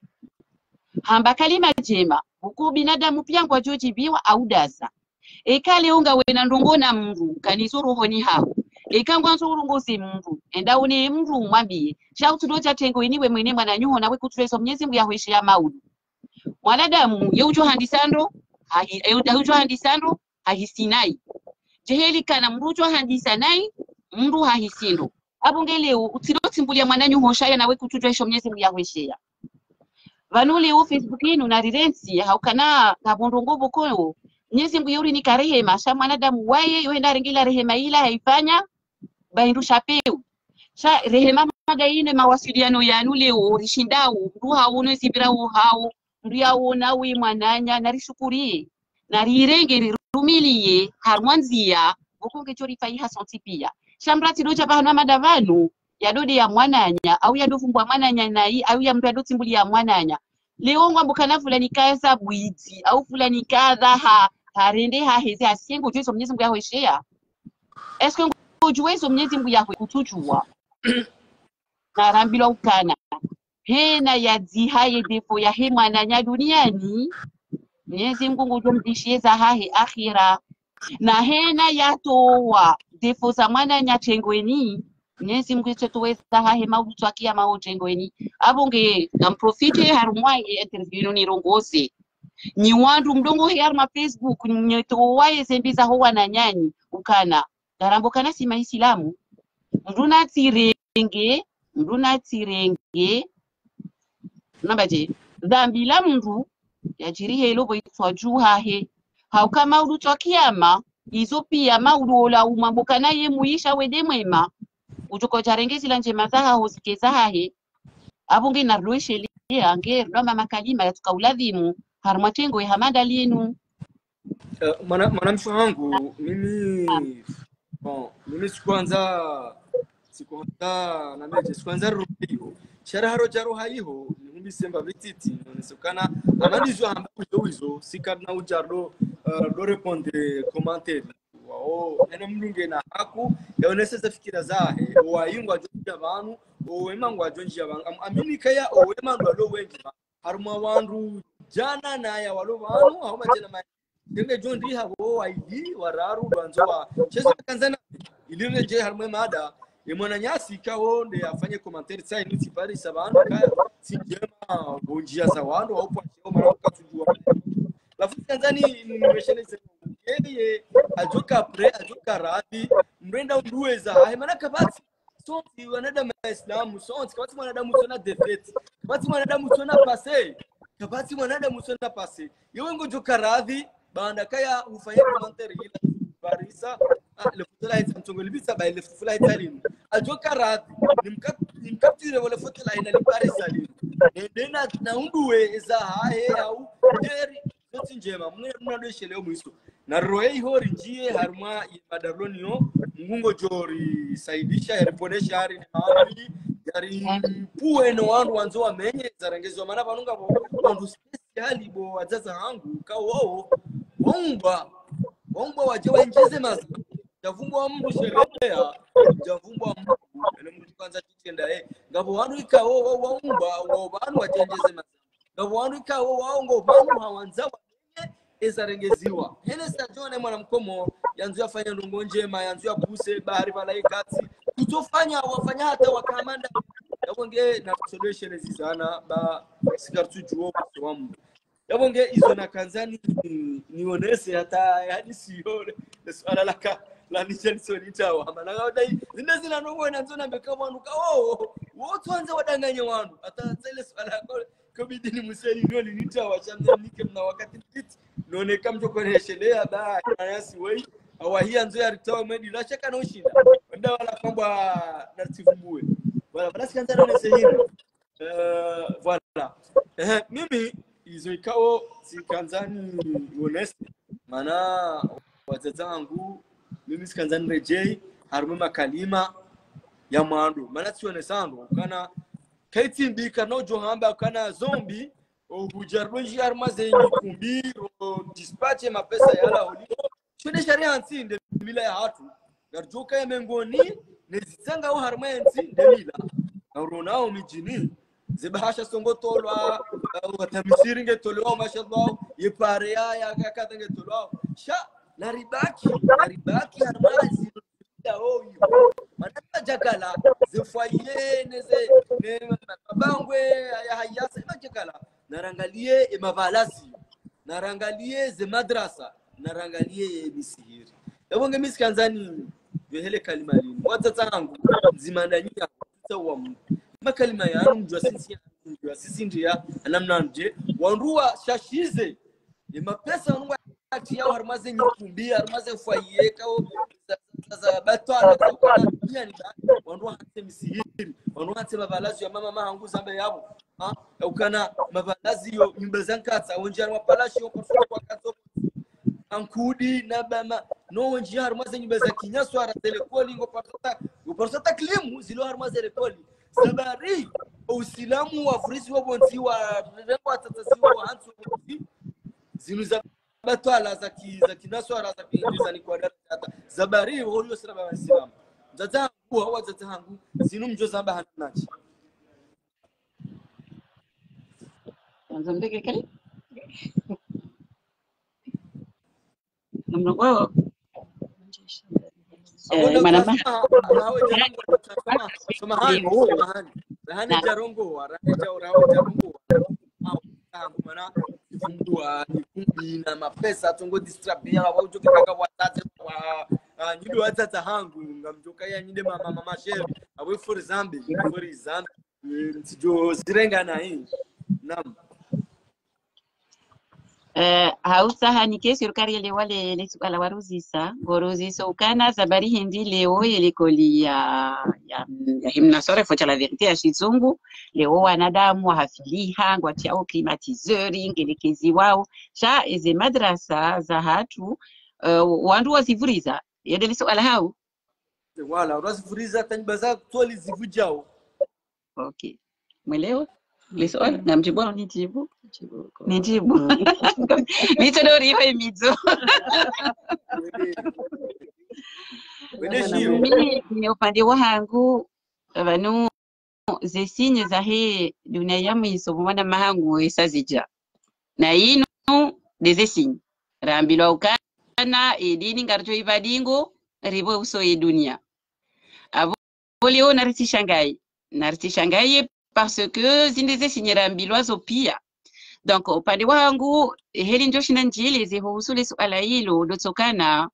hamba kalima jema uko binadamu pia kwa joji biwa audaza ekale unga wena ndongona mru kanizuru honi hao ekangwa nzurunguzi mndu enda une mndu mwambie shautu docha tengo iniwe mwene mwana nyuho nawe kutreso Mwenyezi Mungu yahweshi ya maudu mwanadamu yeujo handisando hahi yeujo handisando hahisinai jeheli kana mrujo handisanai mndu hahisindo abongeleo utirotimbulia mwana nyuho shaya nawe kutreso Mwenyezi Mungu yahweshi ya vanuli u Facebook inu na rirensi haukana kabondo ngobo koyo Mwenyezi Mungu yuri ni karehema sha mwanadamu waye yoenda ringila rehema ila haifanya baindu shapeu sha rehema magaine mawasiliano yanu leo rishindao ndu haone sibira hao ndu yaona wi mwananya narishukurie narirenge rumilie harwanzia bukonge chori faiha sontipia shambrati docha bahana madavanu yadode ya mwananya au yadofumbwa mwananya nai au ya mtu adotimbuli ya mwananya leo ngwambo kana fulani kaesa bwiti au fulani kadha ha harende ha hezi asiengo jeso Mwenyezi Mungu yahweshea eske ujuwezo Mwenyezi Mungu yahwe kutujua na rambilo ukana hena ya zihaye defo ya he mwananya duniani Mwenyezi Mungu ngujumdishie za hahe akhira na hena ya towa defo za mwananya tengweni Mwenyezi Mungu tuweza hahe mautu akia mao tengweni abonge namprofite harumwa interview ni rongoze ni wandu mdongo harma Facebook nyeto wae sembiza ho wananyani ukana garambo kana sima Islamu mruna tirenge mruna tirenge nabaje dhambi la mndu yajiri helo boitwa juha he haukama udu tokiyama izo pia maudu la umambo kana ye muisha wede mwema utuko charengezi la njema zaha hosikeza hahe abunge na rweshe li ange rama makalima ya tukauladhimu harmatengo ya hamada lienu uh, mana mwanamsho wangu mimi bon mimi sikuanza sikuanza na meje sikuanza ruhiyo shara haro jaro haiho ni semba vititi nesokana amadizo ambazo hizo sikana ujaro uh, do répondre commentaire wao ene mlunge na haku yaoneseza fikira zahe wayingwa jonja abantu owema ngwa jonja abantu amini kaya owema ndo lo wengi haruma wandu jana na ya walo bantu aho majana ma ngenge jondi habo waidi wararu rwanzo wa chezo kanzana ilire je haruma mada emwana nyasi kawo nde afanye commentaire sai nuti bari sabantu kaya sijema bonjia za wandu au kwa cheo mara ukatujua lafu kanzani nimesheleze yeye ajoka pre ajoka radi mrenda undueza haimana kabati sonti wanadamu Islamu sonti kabati mwanadamu tuna defeat kabati mwanadamu tuna passe kabati mwanadamu tuna passe yewe ngojoka radhi banda kaya ufanye commentaire ila barisa le futula ita mtongolibisa ba le futula italini ajoka radhi nimkaptire wala futula ina ni barisa lini ndena na unduwe za hae au deri zote njema mnadoshe leo mwiso na roe hori njie harma madaronio ngungo jori saidisha yareponesha hari hari yari puwe no wandu wanzo wamenye zarangezo mana banunga bo wandu speciali bo wazaza hangu kawo womba womba waje wenjeze maza javumbwa mbu sherea javumbwa mbu ene mtu kwanza kitenda eh ngabo wanu ikawo waumba wabanu wachenjeze mazambi ngabo wanu ikawo waongo banu hawanza wamenye ezarengeziwa hele sajone mwana mkomo yanzu yafanya ndongo njema yanzu ya buse bahari malaikati kutofanya wafanya hata wakamanda yabonge na solution zizana ba sikartu juo wamu yabonge izo na kanzani nionese hata hadi sione swala laka la Nicholson itawa maana wadai zinde zina nongo na nzona mbeka mwandu ka oh wote wanze wadanganya wandu hata zile swala ko bidini museni noli nitawa chamza nike mna wakati titi none kamjo kone shelea ba yasi wei awahia nzo ya ritawa medi la shaka no shinda ndio wala kwamba nartivumbue wala basi kanza none sehini eh voilà eh mimi izo ikao sikanzani honest maana wazazi wangu mimi sikanzani rejei harume makalima ya mwandu maana sione sando kana kaiti mbika no johamba kana zombie ubujarunji armaze nyikumbi dispatche mapesa yala olio shone sharia anti nde mila ya hatu narjoka ya mengoni nezitsanga au harmenzi nde mila naronao mijini zibahasha songo tolwa watamisiri ngetolwa mashallah yepare ya kakata ngetolwa sha naribaki naribaki harmazi ya oyo manaka jakala zefoye neze ne mabangwe ya hayasa jakala narangalie mavalazi narangalie ze madrasa narangalie misihiri yabonge misikanzani vihele kalima lini watatsangu zimandanyia tsawa makalima ya mjwa sisi mjwa sisi ndia anamnanje wanruwa shashize mapesa wanruwa ati yao harmaze nyikumbi harmaze foye kao za batwa na ni wanruwa hate misihiri wanruwa hate mavalazi ya mama mahangu zambe yabo ha ukana mavalazi yo nyumba zankatsa onjana mapalashi yo kwa kwa kazo ankudi na bama no onji harmaze nyumba za kinyaso ara telekoli ngo patata ngo patata klimu zilo harmaze rekoli sabari uislamu wa frisi wa bonzi wa rembo atatasi wa hansu zinuza batwala za ki za kinaso ara za kingiza ni kwa data zabari wao sira ba islam zatangu hawa zatangu zinu mjozamba hanachi Mzambeke kali? Namna kwao. Eh mana ma? Samahani, samahani. Rahani jarongo, rahani jarongo, jarongo. Ah, mana fungua nikumbi na mapesa tongo distrabia wa ujoke kaka watate wa nyido watata hangu ngamjoka ya nyinde mama mama sheri awe for zambi for zambi ntijo zirenga na hii. Naam. Uh, hausahanike serikali lewa le le suala waruzisa goruzisa ukana zabari hindi leo yelikoli ya ya, ya himna sore focha la verite ya shizungu leo wanadamu hafiliha ngwati au climatiseur ngelekezi wao sha eze madrasa za hatu uh, wandu wasivuriza yedele suala hau wala wasivuriza tanbaza toli zivujao. Okay mwelewa Lisoala na mjibu au nijibu? Nijibu. Nitodori iwe mizo. Mimi ni upande wangu vanu ze signes za he dunia yamu isomwana mahangu esazija. Na ino deze signes. Rambilo ukana edini ngarjo ibadingo ribo uso e dunia. Abo leo nariti Shanghai. Nariti Shanghai parce que zindeze signera mbilwazo pia donc upande wangu heli ndio shina njili zihusu le suala hilo lotokana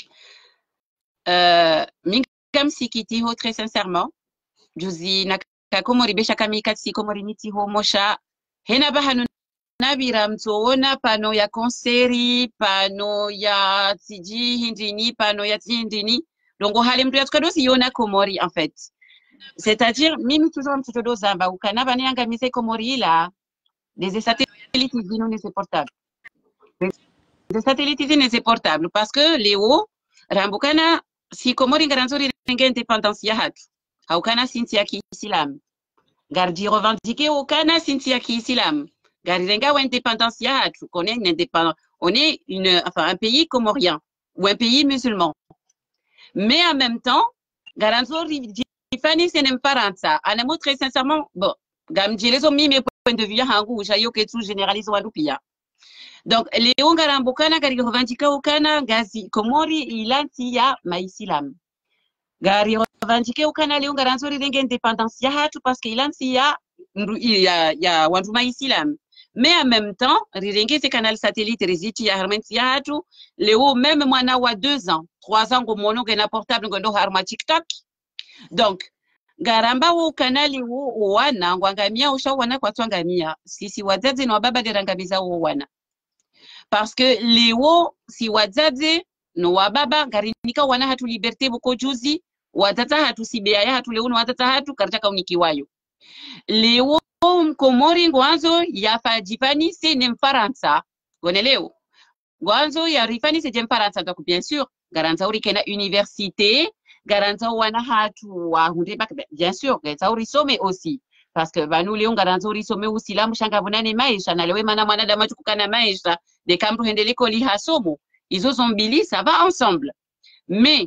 uh, minga msikiti ho très sincèrement juzi na kakomori besha kamikati komori niti ho mosha hena bahanu nabira mtuona pano ya konseri pano ya tiji hindini pano ya tindini donc hali mtu yatukadosi yona komori en fait. C'est-à-dire, même toujours un petit peu d'ozamba, ou canaba ni angamize komori là, des satellites zino ne c'est portable. Des satellites zino ne c'est portable parce que Léo, rambukana si komori ngaranzori renga indépendance ya hatu, haukana sintia ki islam. Gardi revendiquer haukana sintia ki islam. Gardi renga wa indépendance ya hatu, on est une indépendance, on est une, enfin un pays comorien ou un pays musulman. Mais en même temps, garanzori rifani c'est n'imfaransa anamo très sincèrement bon gamjelezo mimi point de vue yangu jayo ketu generalize wandu pia donc leo ngarambukana gari revendica ukana gazi Komori ilanti ya maisilam gari revendica ukana leo ngaranzo rilenge indépendance ya hatu parce que ilanti ya ya ya wandu maisilam mais en même temps rilenge ce canal satellite reziti ya harmenti ya hatu leo même mwana wa deux ans trois ans ngomono gena portable ngondo harma TikTok. Donc garamba wo kanali wo wana ngwangamia ushawana kwa twangamia sisi wazazi na wababa derangabiza wo wana parce que leo si wazazi no wababa ngarinika wana hatu liberté boko juzi watata hatu sibea ya hatu leo no watata hatu karitaka unikiwayo leo Komori ngwanzo ya fajifani c'est n'imfaransa goneleo ngwanzo ya rifani c'est n'imfaransa donc bien sûr garanza uri kena université garanza wana hatu wa hunde bak bien sûr garanza uri some aussi parce que banu leo garanza uri some usilamu shanga bunane maisha na lewe mana mwana dama tukana maisha de kamru hendele koli hasomo izo zombili ça va ensemble mais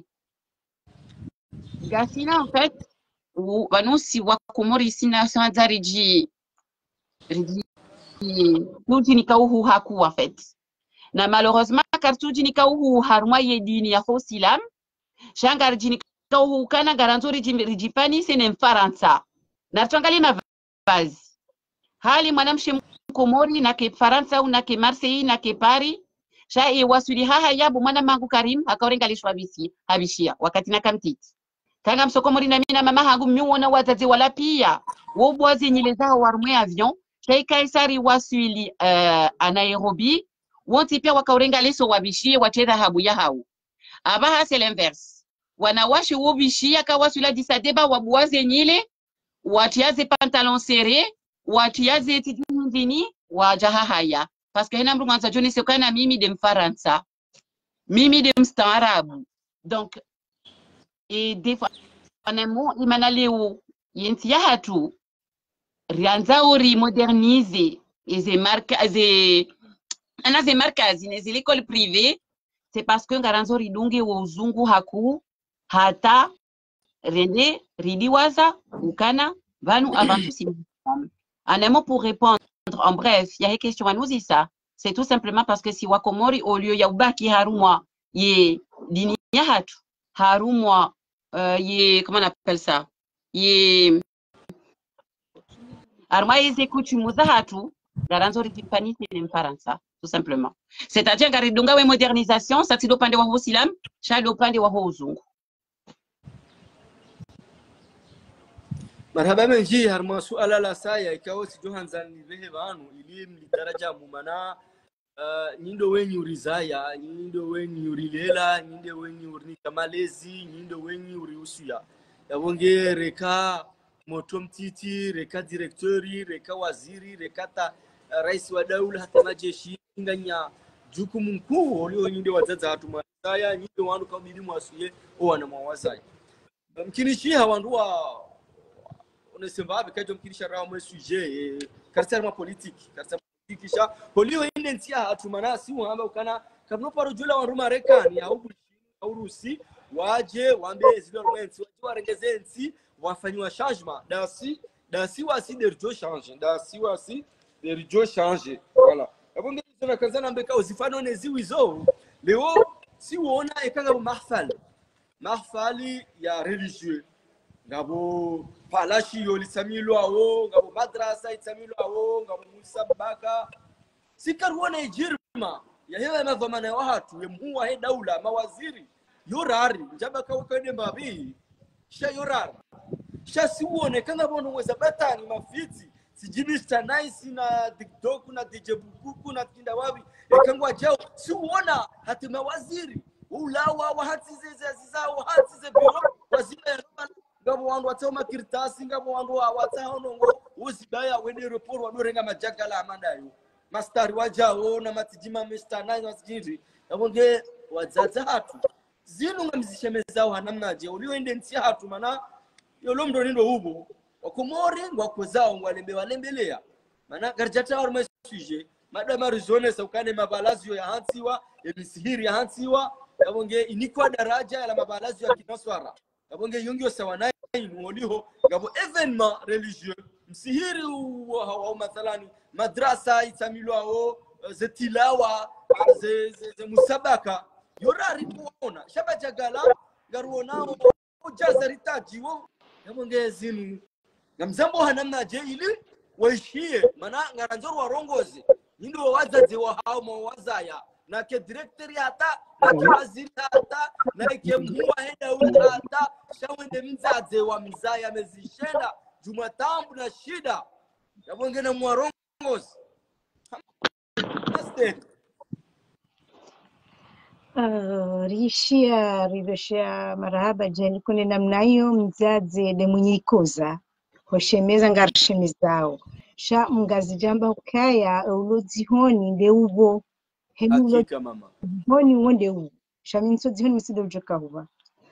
gasina en fait ou banu si wa Komori sina sanza riji riji nuji nikauhu haku en fait na malheureusement kartuji nikauhu harmwa yedini ya fosilam shangar jini kauhu kana garanzori rijipani sene mfaransa na tuangalie mavazi hali mwanamshi Komori na ke Faransa au na ke Marseille na ke Paris sha e wasuli haha yabu mwana mangu Karim akaorengalishwa bisi habishia wakati na kamtiti kanga msokomori na mina mama hangu miuona wazazi wala pia wobwazi nyilezao warmwe avion sha ikaisari wasuli uh, a Nairobi wonti pia wakaorengalisho wabishie wacheza habu ya hau abaha c'est l'inverse wanawashi wobishia kawasula disadeba wabuaze nyile watiaze pantalon serré watiaze tijini wajaha haya parce que hena mru mwanza joni sekana mimi de mfaransa mimi de mstaarabu donc et des fois anamo imanaleo yenti ya hatu rianza ori moderniser eze marka eze anaze markazi nezi l'école privée c'est parce que ngaranzo ridunge uzungu haku hata rende ridiwaza ukana vanu avant si un mot pour répondre en bref il y a une question à nous y ça c'est tout simplement parce que si wa Komori au lieu ya ubaki harumwa ye dini ya hatu harumwa euh, ye comment on appelle ça ye harumwa ye coutumes za hatu garanzo ridipani c'est mfaransa tout simplement c'est-à-dire garidunga we modernisation ça tido pande wa hosilam shalo pande wa hozungu. marhaba menji harma suala la saya ikawa si johanzan vehe banu ilim litaraja mumana uh, nyindo wenyu rizaya nyindo wenyu rilela nyindo wenyu urni kamalezi nyindo wenyu riusuya yabonge reka motomtiti reka directori reka waziri reka ta uh, rais wa daula hata majeshi nganya jukumu mkuu ulio nyinde wazaza hatu masaya nyindo wandu kwa bibi mwasuye o wana mwazaya mkinishi hawandu wa on se va avec un petit chara un sujet carrément politique carrément politique kisha polio indentia hatumana si wamba ukana kabno parujula wa Marekani au au Rusi waje waambie zile romance waje warengezensi wafanywa changement dasi dasi wasi derjo change dasi wasi derjo change voilà abonge sana kazana mbeka uzifano nezi wizo leo si uona ekanga mahfal mahfali ya religieux ngabo palashi yo lisamilo awo ngabo madrasa isamilo awo ngabo musabaka sikarwana ijirma ya hewa mavamana wa watu yemhuwa he daula mawaziri yorari njabaka ukende mbabi sha yorari sha siuone kanga bono mweza batani mafiti sijibista nice na TikTok na D J Bukuku na kinda wabi ekangwa jao siuona hati mawaziri ulawa wa hati zeze zizao hati ze biro wazima ngabo wandu watoma kirtasi ngabo wandu watahono ngo uzibaya wende report wadorenga majagala amandayo mastari wajao na matijima mister nine wasijiri yabonge wazaza hatu zinu ngamzishemezao hanamnaje ulioende ntia hatu mana yolo ndo nindo hubo wakomori ngwakozao ngwalembe walembelea mana garjata war mesuje madama rizone saukane mabalazio ya hansiwa emisihiri ya hansiwa yabonge inikwa daraja ya mabalazo ya kinaswara yabonge yungio sawa naye waliho ngabo événement religieux msihiri wa mathalani madrasa itamilwao zetilawa ze ze musabaka yorari kuona shabajagala ngaruonao ujazaritaji wo yamongezinu ngamzambo hanamna je ili waishie mana ngaranzoro warongozi ndio wazazi wa hao mawazaya na ke director hata na waziri hata na ke mhuwa henda ula hata shawende mzaze wa mzaya mezishenda Jumatambu na shida yabongena mwarongozi Uh, rishia ridoshia marahaba jeni kune namna hiyo mzazi de mwenye ikoza hoshemeza ngarishemezao sha mgazi jamba ukaya ulozihoni nde ubo hemulo mama honi wonde ubo sha minso zihoni misido ujoka huwa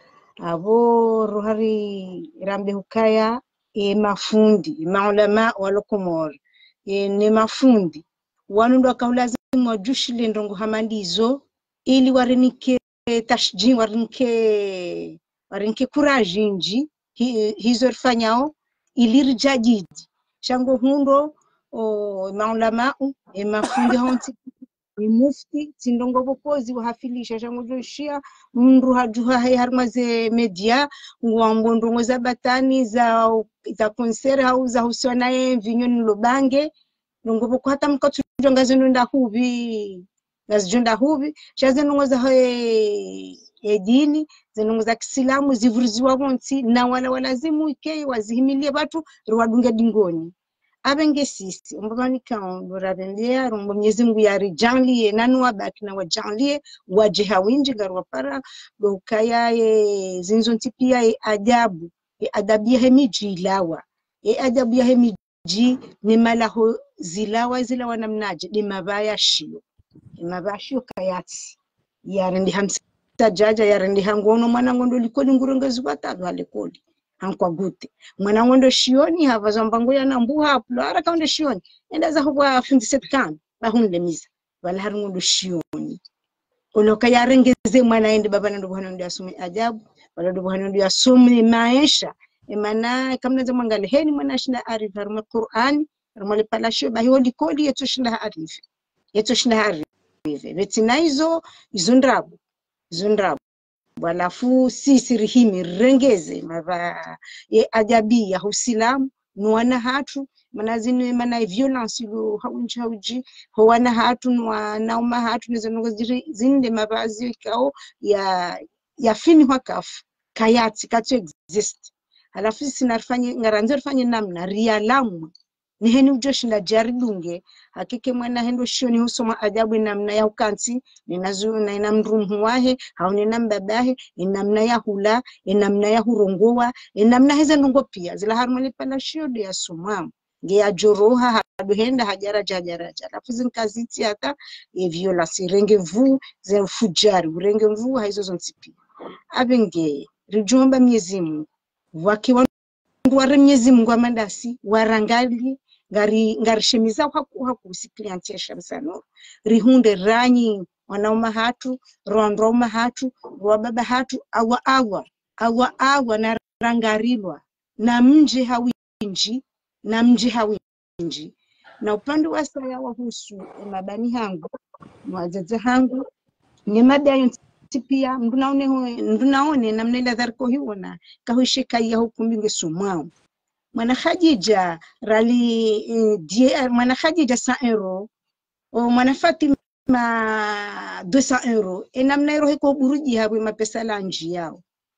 abo rohari rambe ukaya e mafundi maulama walokomor e ne mafundi wanundo akaulazimu wajushile ndongo hamandizo ili warinike tashjin warinike warinike courage nji hizo rifanyao ili rijadidi shango hundo o maulama e mafundi honti e mufti tindongo bokozi wahafilisha shango joshia mndu hajuha hai harmaze media ngwambondo za batani za za konsere au za husona ye vinyoni lobange ndongo boko hata mkatu jongazo nda hubi ngazijonda hubi shazenongoza he edini zenongoza kisilamu zivuriziwa bonti na wala walazimu ikei wazihimilie watu ruwadunga dingoni abenge sisi mbani kaondo rabendea rombo Mwenyezi Mungu yari janlie nanu wabaki na wajanlie wajeha winji garwa para dokaya ye zinzonti pia ye ajabu ye adabia hemiji ilawa ye adabu ya hemiji ni malaho zilawa zilawa namnaje ni mabaya shio mabashio kayati yarendi hamsa jaja yarendi hangono mwana ngondo likoli ngurongezi watatu alikoli hankwa gute mwana ngondo shioni hava zambango ya nambuha aplo ara kaunde shioni enda za hubwa fundi setkan bahunde miza wala har ngondo shioni oloka yarengeze mwana ende baba ndo bwana ndo asome ajabu wala ndo bwana ndo asome maisha emana kamna za mangale heni mwana shinda arifa haruma Qur'an haruma le palasho bahiyo likoli yetu shinda arifa yetu shinda arifa vetina hizo hizo ndabu hizo ndabu walafu sisi rihimi rengeze mava ye ajabi ya usilamu nuana hatu manazini mana violence lo haunji hauji hoana hatu nuana uma hatu nizonongo zinde mavazi kao ya ya fini wakafu kayati katu exist alafu sisi narifanye ngaranzo rifanye namna rialamu ni heni ujoshinda jaridunge hakike mwana hendo shioni husoma ajabu namna ya ukansi ninazu na inamrumu wahe au ninambabahe inamna ya hula inamna ya hurongowa inamna heza ndongo pia zila harmoni pala shiode ya sumamu nge ya joroha haduhenda hajara jajara alafu zinkaziti hata e violasi renge mvu ze ufujari renge mvu haizo zonsipi abenge rijomba Mwenyezi Mungu wakiwa ngware Mwenyezi Mungu amandasi warangali ngari ngarishemiza haku haku sikliantia shamsano rihunde ranyi wanauma hatu rondroma hatu wababa hatu awa awa awa awa na rangarilwa na mji hawinji na mji hawinji na upande wa saya wahusu mabani hangu mwazaza hangu ni madayo pia mdunaone mdunaone namnenda dharko hiona kahishika ya hukumbinge sumao mwana Khadija rali uh, die mwana Khadija cent euro o mwana Fatima deux cents euro enamna euro hiko buruji habwe mapesa lanji yao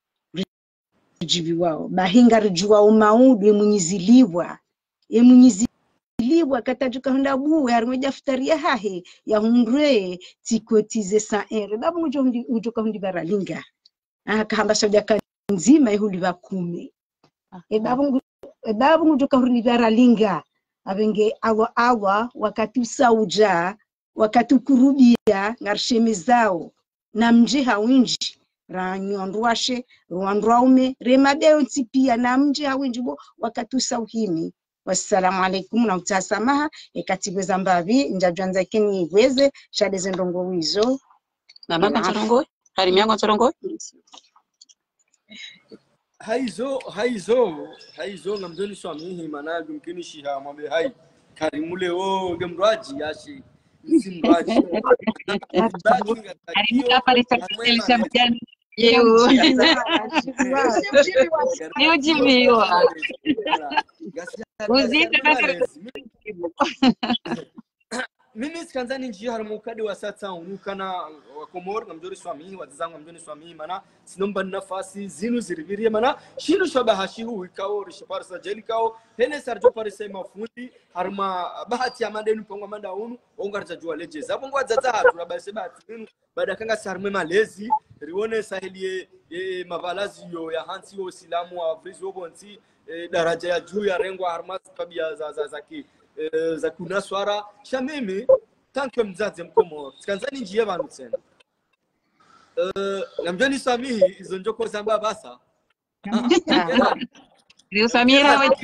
rijibi wao bahinga rijua umaudu emunyiziliwa emunyiziliwa katajuka honda buwe harimoja futaria hahe ya hundre tikotize cent euro babu mujo hundi ujoka hundi baralinga akahamba soja kanzima ihuliva kumi e babu babu ngutoka hurivara linga abenge awa awa wakati sauja wakati kurubia ngarshemezao na mje hawinji ranyondwashe rwandwaume remadeo tipia na mje hawinji bo wakati sauhimi wassalamu alaikum na utasamaha ekatibeza mbavi njajwanza keni igweze shade zendongo wizo mama kantorongo hari myango ntorongo haizo haizo haizo ngamdoni swamihi mana yumkini shiha mwambe hai karimu leo gemraji yashi simraji Karibu hapa nitakueleza mjani yeu ni ujimiwa uzito na mimi sikanzani njia harmukadi wa sasa unukana wa komor ngamjori swami wazangu ngamjori swami mana sinomba nafasi zinu ziriviria mana shinu shabaha shihu ikao rishaparsa jelikao hene sarjo parise mafundi harma bahati ya mandenu pongo manda unu ongarza jua leje zapo ngwa zaza hatu rabase bahati zinu baada kanga sarme malezi rione sahili e mavalazi yo ya hansi yo silamu wa frizo bonsi daraja ya juu ya rengwa harma tabia za za za ki za kuna swara shamimi tanke mzazi mkomo sikanzani njia vanhu tsena eh namjani samihi izo njoko zamba basa ndio Samira wewe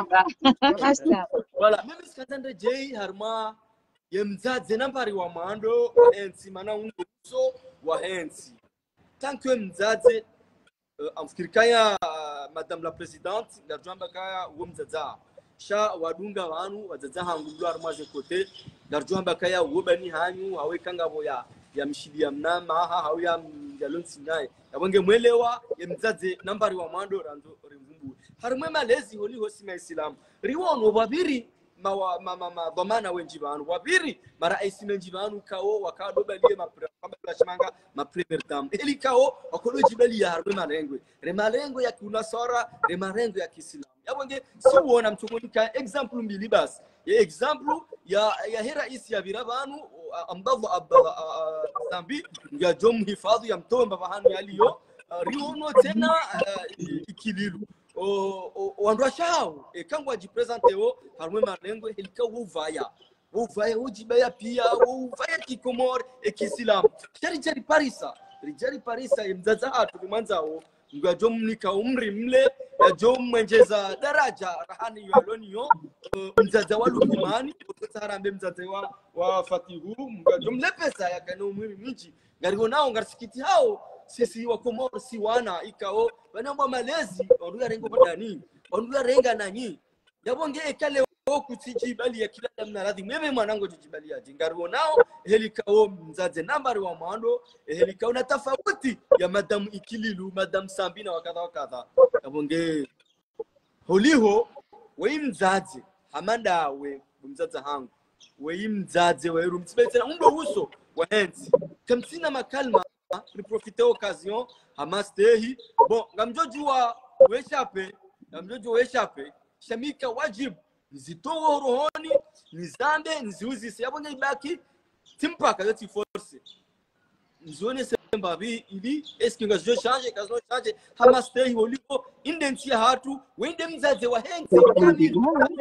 basta wala mimi sikanzani jei harma ye mzazi nambari wa mando wa hensi mana unso wa hensi tanke mzazi amfikirikaya madame la présidente ndarjamba kaya uwo mzaza sha wadunga wanu wazaza hangu armaze kote darjomba kaya wobani hanyu hawe kanga boya ya mshidia mnama ha hauya mjalon sinai yabonge mwelewa yemzaze nambari wa mando ranzo rimvumbu harumwe malezi holi hosima islam riwono babiri ma ma ma dhamana wenji banu babiri mara isime njibanu kao wakado balie mapra kabla shimanga ma premier dam eli kao akolo jibali ya harumwe malengwe re malengwe ya kuna sora re marengo ya Kiislamu yabonge siwona mtukonika example mbili basi ya example ya ya hera isi ya birabanu ambadhu zambi ya jom hifadhi ya mtomba bahanu yaliyo riono tena ikililu o wandwa shao e kangwa jipresente o harumwe marengo elika uvaya uvaya ujibaya pia uvaya kikomor e Kiislamu jari jari parisa rijari parisa imzaza hatu bimanzao ngwa jom nika umri mle jom mwenjeza daraja rahani yaloniyo mzaza wa lukumani utarambe mzaza wa wa fatihu ngwa jom lepesa yakano umri miji ngarigo nao ngarsikiti hao sisi wa Komoro si wana ikao banamba malezi onduga rengo badani onduga renga nanyi yabonge ekale okutiji bali ya kila namna radhi meme mwanango jijibali ya jingarigo nao helikao mzaze nambari wa mando helikao na tofauti ya madam ikililu madam sambina wakadha wakadha yabonge holiho we mzaze hamanda we mzaze hangu we mzaze we rumtsbetera undo uso wa hensi kamsina makalma ni profiter occasion hamastehi bon ngamjoju wa weshape ngamjoju weshape shamika wajib nzitowo rohoni nizambe nziuzise yabonye ibaki timpaka yoti force nzone semba bi ili eski ngajo change kazo change hamastehi olipo indentia hatu wende mzaze wa hensi kamili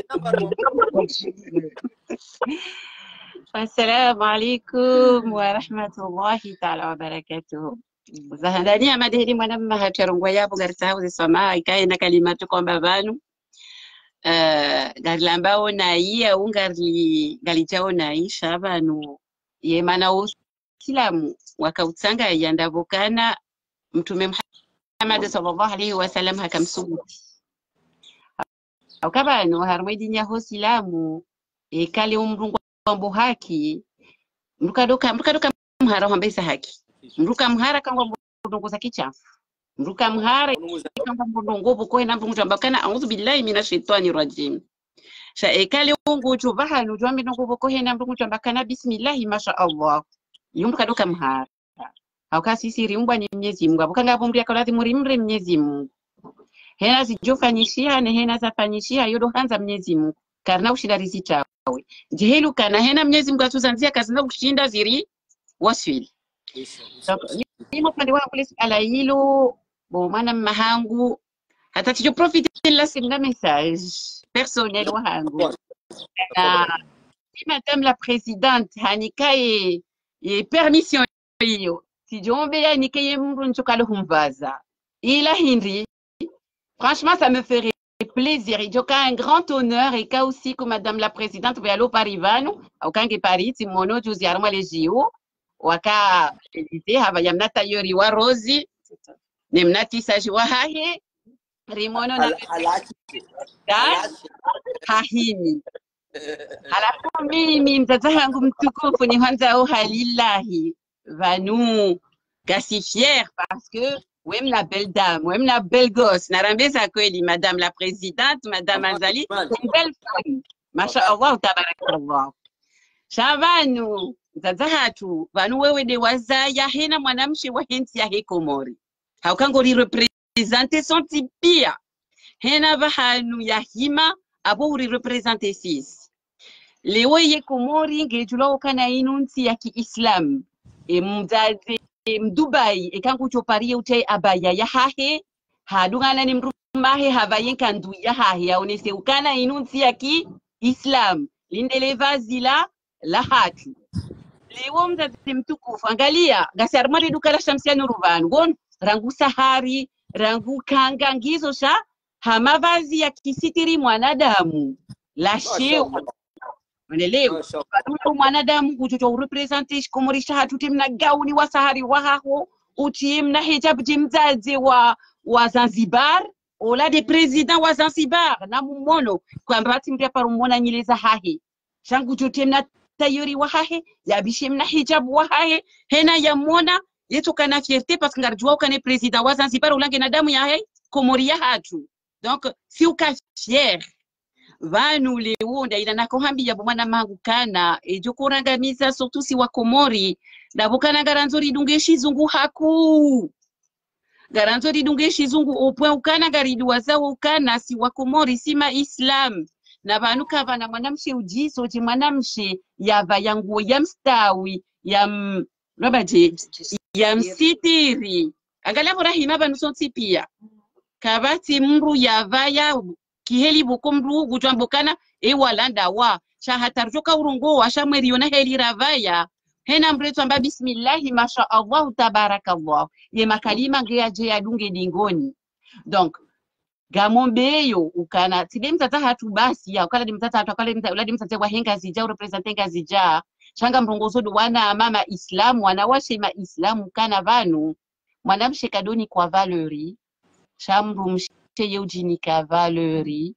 Assalamu alaikum wa rahmatullahi ta'ala wa barakatuh. Zahandania madhiri mwanamma hatarungwa yapo gartahu zisoma ikae na kalimatu kwamba vanu uh, garlambao na iya ungarli galijao na isha vanu ye mana usilamu wakautsanga yandavukana mtume Muhammad sallallahu alaihi wasallam hakamsubuti ukabanu harumedi nyaho silamu ekale umrungu mambo haki mrukadoka mrukadoka mhara hambesa haki mruka mhara kangwa ndongo za kichafu mruka mhara kangwa ndongo boko na mrungu ambakana a'udhu billahi minash shaitani rajim sha ekale ungu chubaha nujwambi ndongo boko na mrungu ambakana bismillah masha Allah yumkadoka mhara hauka sisi riumbwa ni Mwenyezi Mungu abukanga bombria kalati murimre Mwenyezi Mungu hena zijofanyishia na hena zafanyishia yodo hanza Mwenyezi Mungu karna ushida rizita jehelu kana hena Mwenyezi Mungu atuzanzia kazi na kushinda ziri waswili nimo pande wangu kule ala hilo bo maana mahangu hata tijo profiter la simna message personnel wangu na madame la présidente hanikae e permission hiyo tijombe ya nikaye mungu nchokalo humvaza ila hindi franchement ça me ferait plaisir et donc un grand honneur et ka aussi que madame la présidente ve allo parivano au kange Paris timono juzi arma legio waka elite haba yamna tayori wa rozi nemna tisaji wa hahe rimono na Halachi. Halachi. Hahimi. Halafu mimi mzazi wangu mtukufu ni Hanza Halillahi vanu gasi fier parce que wem la belle dame, wem la belle gosse, narambeza kweli madame la présidente, madame Azali, une belle femme. Mashaallah tabarakallah. Shavanu mzazi hatu vanu wewe de wazaya hena mwanamshi wa hensi ya Hekomori. Haukangori representer son tipia. Hena vahanu ya hima abo uri representer sisi. Leo ye Komori ngejula ukana inunti ya Kiislam. E mzazi Dubai e kangu chopari utai abaya ya hahe hadungana ni mrumahe havayen kandu ya hahe ya onese ukana inunti ya Kiislam. Lindele vazi la la hatu. Leo mzazi mtukufu angalia gasarmari dukala shamsia nuruvan gon rangu sahari rangu kanga ngizo sha hamavazi ya kisitiri mwanadamu la sheu unaelewa mwanadamu kuchocho represent Komori shahatu timna gauni wa sahari wa haho utimna hijab jimzazi wa wa Zanzibar ola de president wa Zanzibar na mumono kwa mbati mpya parumona nyileza hahi shangu chotemna tayori wa hahe ya bishimna hijab wa hahe hena ya mona yetu kana fierté parce que ngarjua ukane president wa Zanzibar ulange na damu ya hai Komori ya hatu donc si uka fier vanu leo ndaina nakohambia bwana mangu kana ejokurangamiza surtout si wa Komori na bukana garanzori dungeshi zungu haku garanzori dungeshi zungu opwe ukana garidu wazao ukana si wa Komori sima Islam na vanu kava na mwanamshi ujiso ti mwanamshi yava yangu ya mstawi ya rabaje ya msitiri angalia rahima vanu sonti pia kabati mru yava ya kiheli bukumru gujambukana e walanda wa shahatarjoka urungo wa shamweriona heli ravaya hena mretu amba bismillahi masha Allah tabarakallah ye makalima ngeaje ya dunge dingoni donc gamombeyo ukana tide mtata hatu basi ya ukala di mtata hatu akala mtata uladi mtata wa henga zija represente ngazija shanga mrongozo do wana mama Islamu wanawashe ma Islamu kana vanu mwanamshe kadoni kwa valeri shamru mshe yeujini kavaleri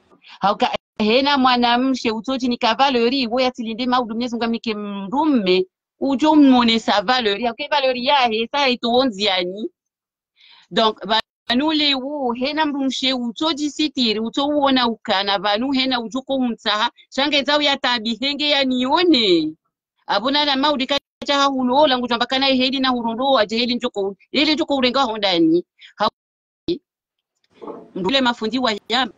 hauka hena mwanamshe utoji ni kavaleri woya tilinde maudu mnyezu ngamike mrume ujo mmone sa valeri hauka valeri ya hesa ituonziani donc vanu lewu hena mrumshe utoji sitiri utouona ukana vanu hena ujuko humtaha shange zao ya tabi henge ya nione abuna na maudi kacha hulola ngujambakana hedi na hurondo wa jeheli njoko ile njoko urenga hondani ndule mafundi wa yamba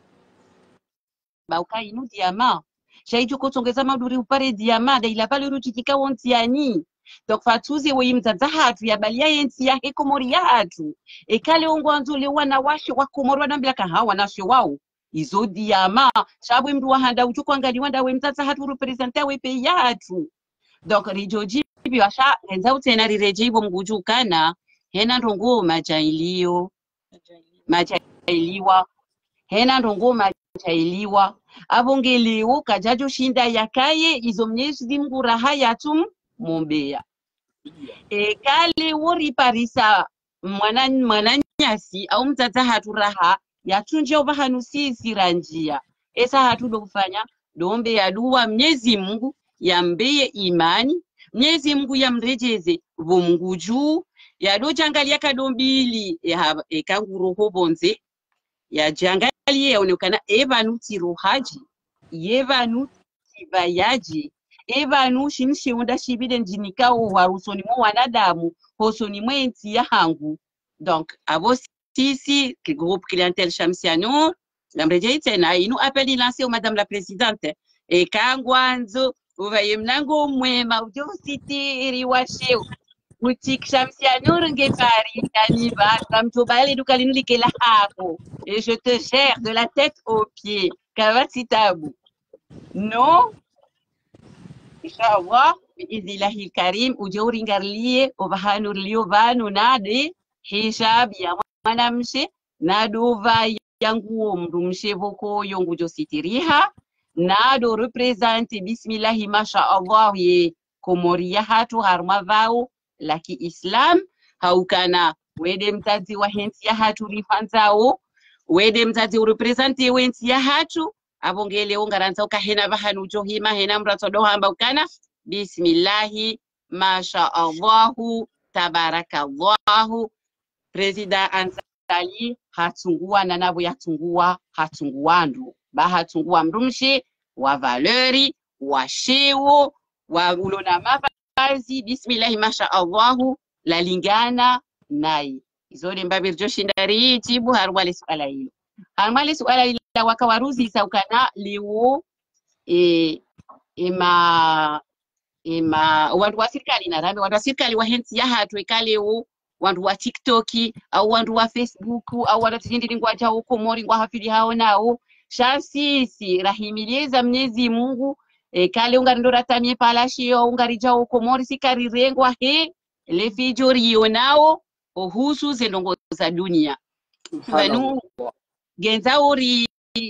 bauka inu diama shaijo kotongeza maduri upare diama da ila pale rutikika wontiani donc fatuze we mzaza hatu ya balia yenti ya Hekomori ya hatu ekale ongwanzo le wana washe wa Komori wanambila ka hawa nashe wao izo diama shabu mdu wahanda uchuko angali wanda we mzaza hatu representer we pe ya hatu donc rijoji biwasha enza utena rirejibo mgujukana hena ndongo majailio majailiwa hena ndongo majailiwa abongeliwo kajajo shinda yakaye izo mnyezi dimgura hayatum mombeya e kale wori parisa mwana mwana nyasi au mtata haturaha yatunje obahanu sisi ranjia esa hatudo kufanya dombe ya dua Mwenyezi Mungu yambeye imani Mwenyezi Mungu yamrejeze vumgu juu ya dojangalia kadombili ya e kanguro hobonze ya jangalie yaonekana evanu tirohaji yevanu tibayaji evanu shimshi unda shibide njinikao warusoni mwa wanadamu hosoni mwenti ya hangu donc abo sisi ki groupe clientèle Shamsia Nour namreje tena inu appeli lancé au madame la présidente e kangwanzo uvaye mnango mwema ujo sitiri washeu Boutique Shamsia Nour ngefari kaniba kamtobali dukalinulike la hako et je te gère de la tête aux pieds kavati tabu non inshallah biidhnillahi karim ujeuri ngarlie obahanur lio vanu nade hijab ya mwanamshe nado va yangu mrumshe voko yongu jositiriha nado represente bismillahi masha Allah ye Komori ya hatu harma vao laki Islam haukana wede mtazi wa hensi ya hatu rifanzao wede mzazi urepresente wensi ya hatu abongele ungaranza ukahena bahanu johima hena mrato dohamba ukana bismillahi masha Allahu tabarakallahu Presida Ansali hatungua na nabo yatungua hatunguandu bahatungua mrumshi wa valeri wa shewo wa ulona mavazi bismillahi masha Allahu lalingana nai izole mbabir joshindari jibu harwali suala hilo harwali suala hilo wakawaruzi saukana liwo e ema ema wandu wa serikali na rambe wandu wa serikali wa hensi ya hatu ekalewo wandu wa TikTok au wandu wa Facebook au wandu tindiri ngwa cha huko mori ngwa hafili hao nao shasisi rahimiliza Mwenyezi Mungu e, kale ungarindora tamie palashio ungarija huko mori sikarirengwa he le fijori nao ohusu zendongo za dunia vanu genza uri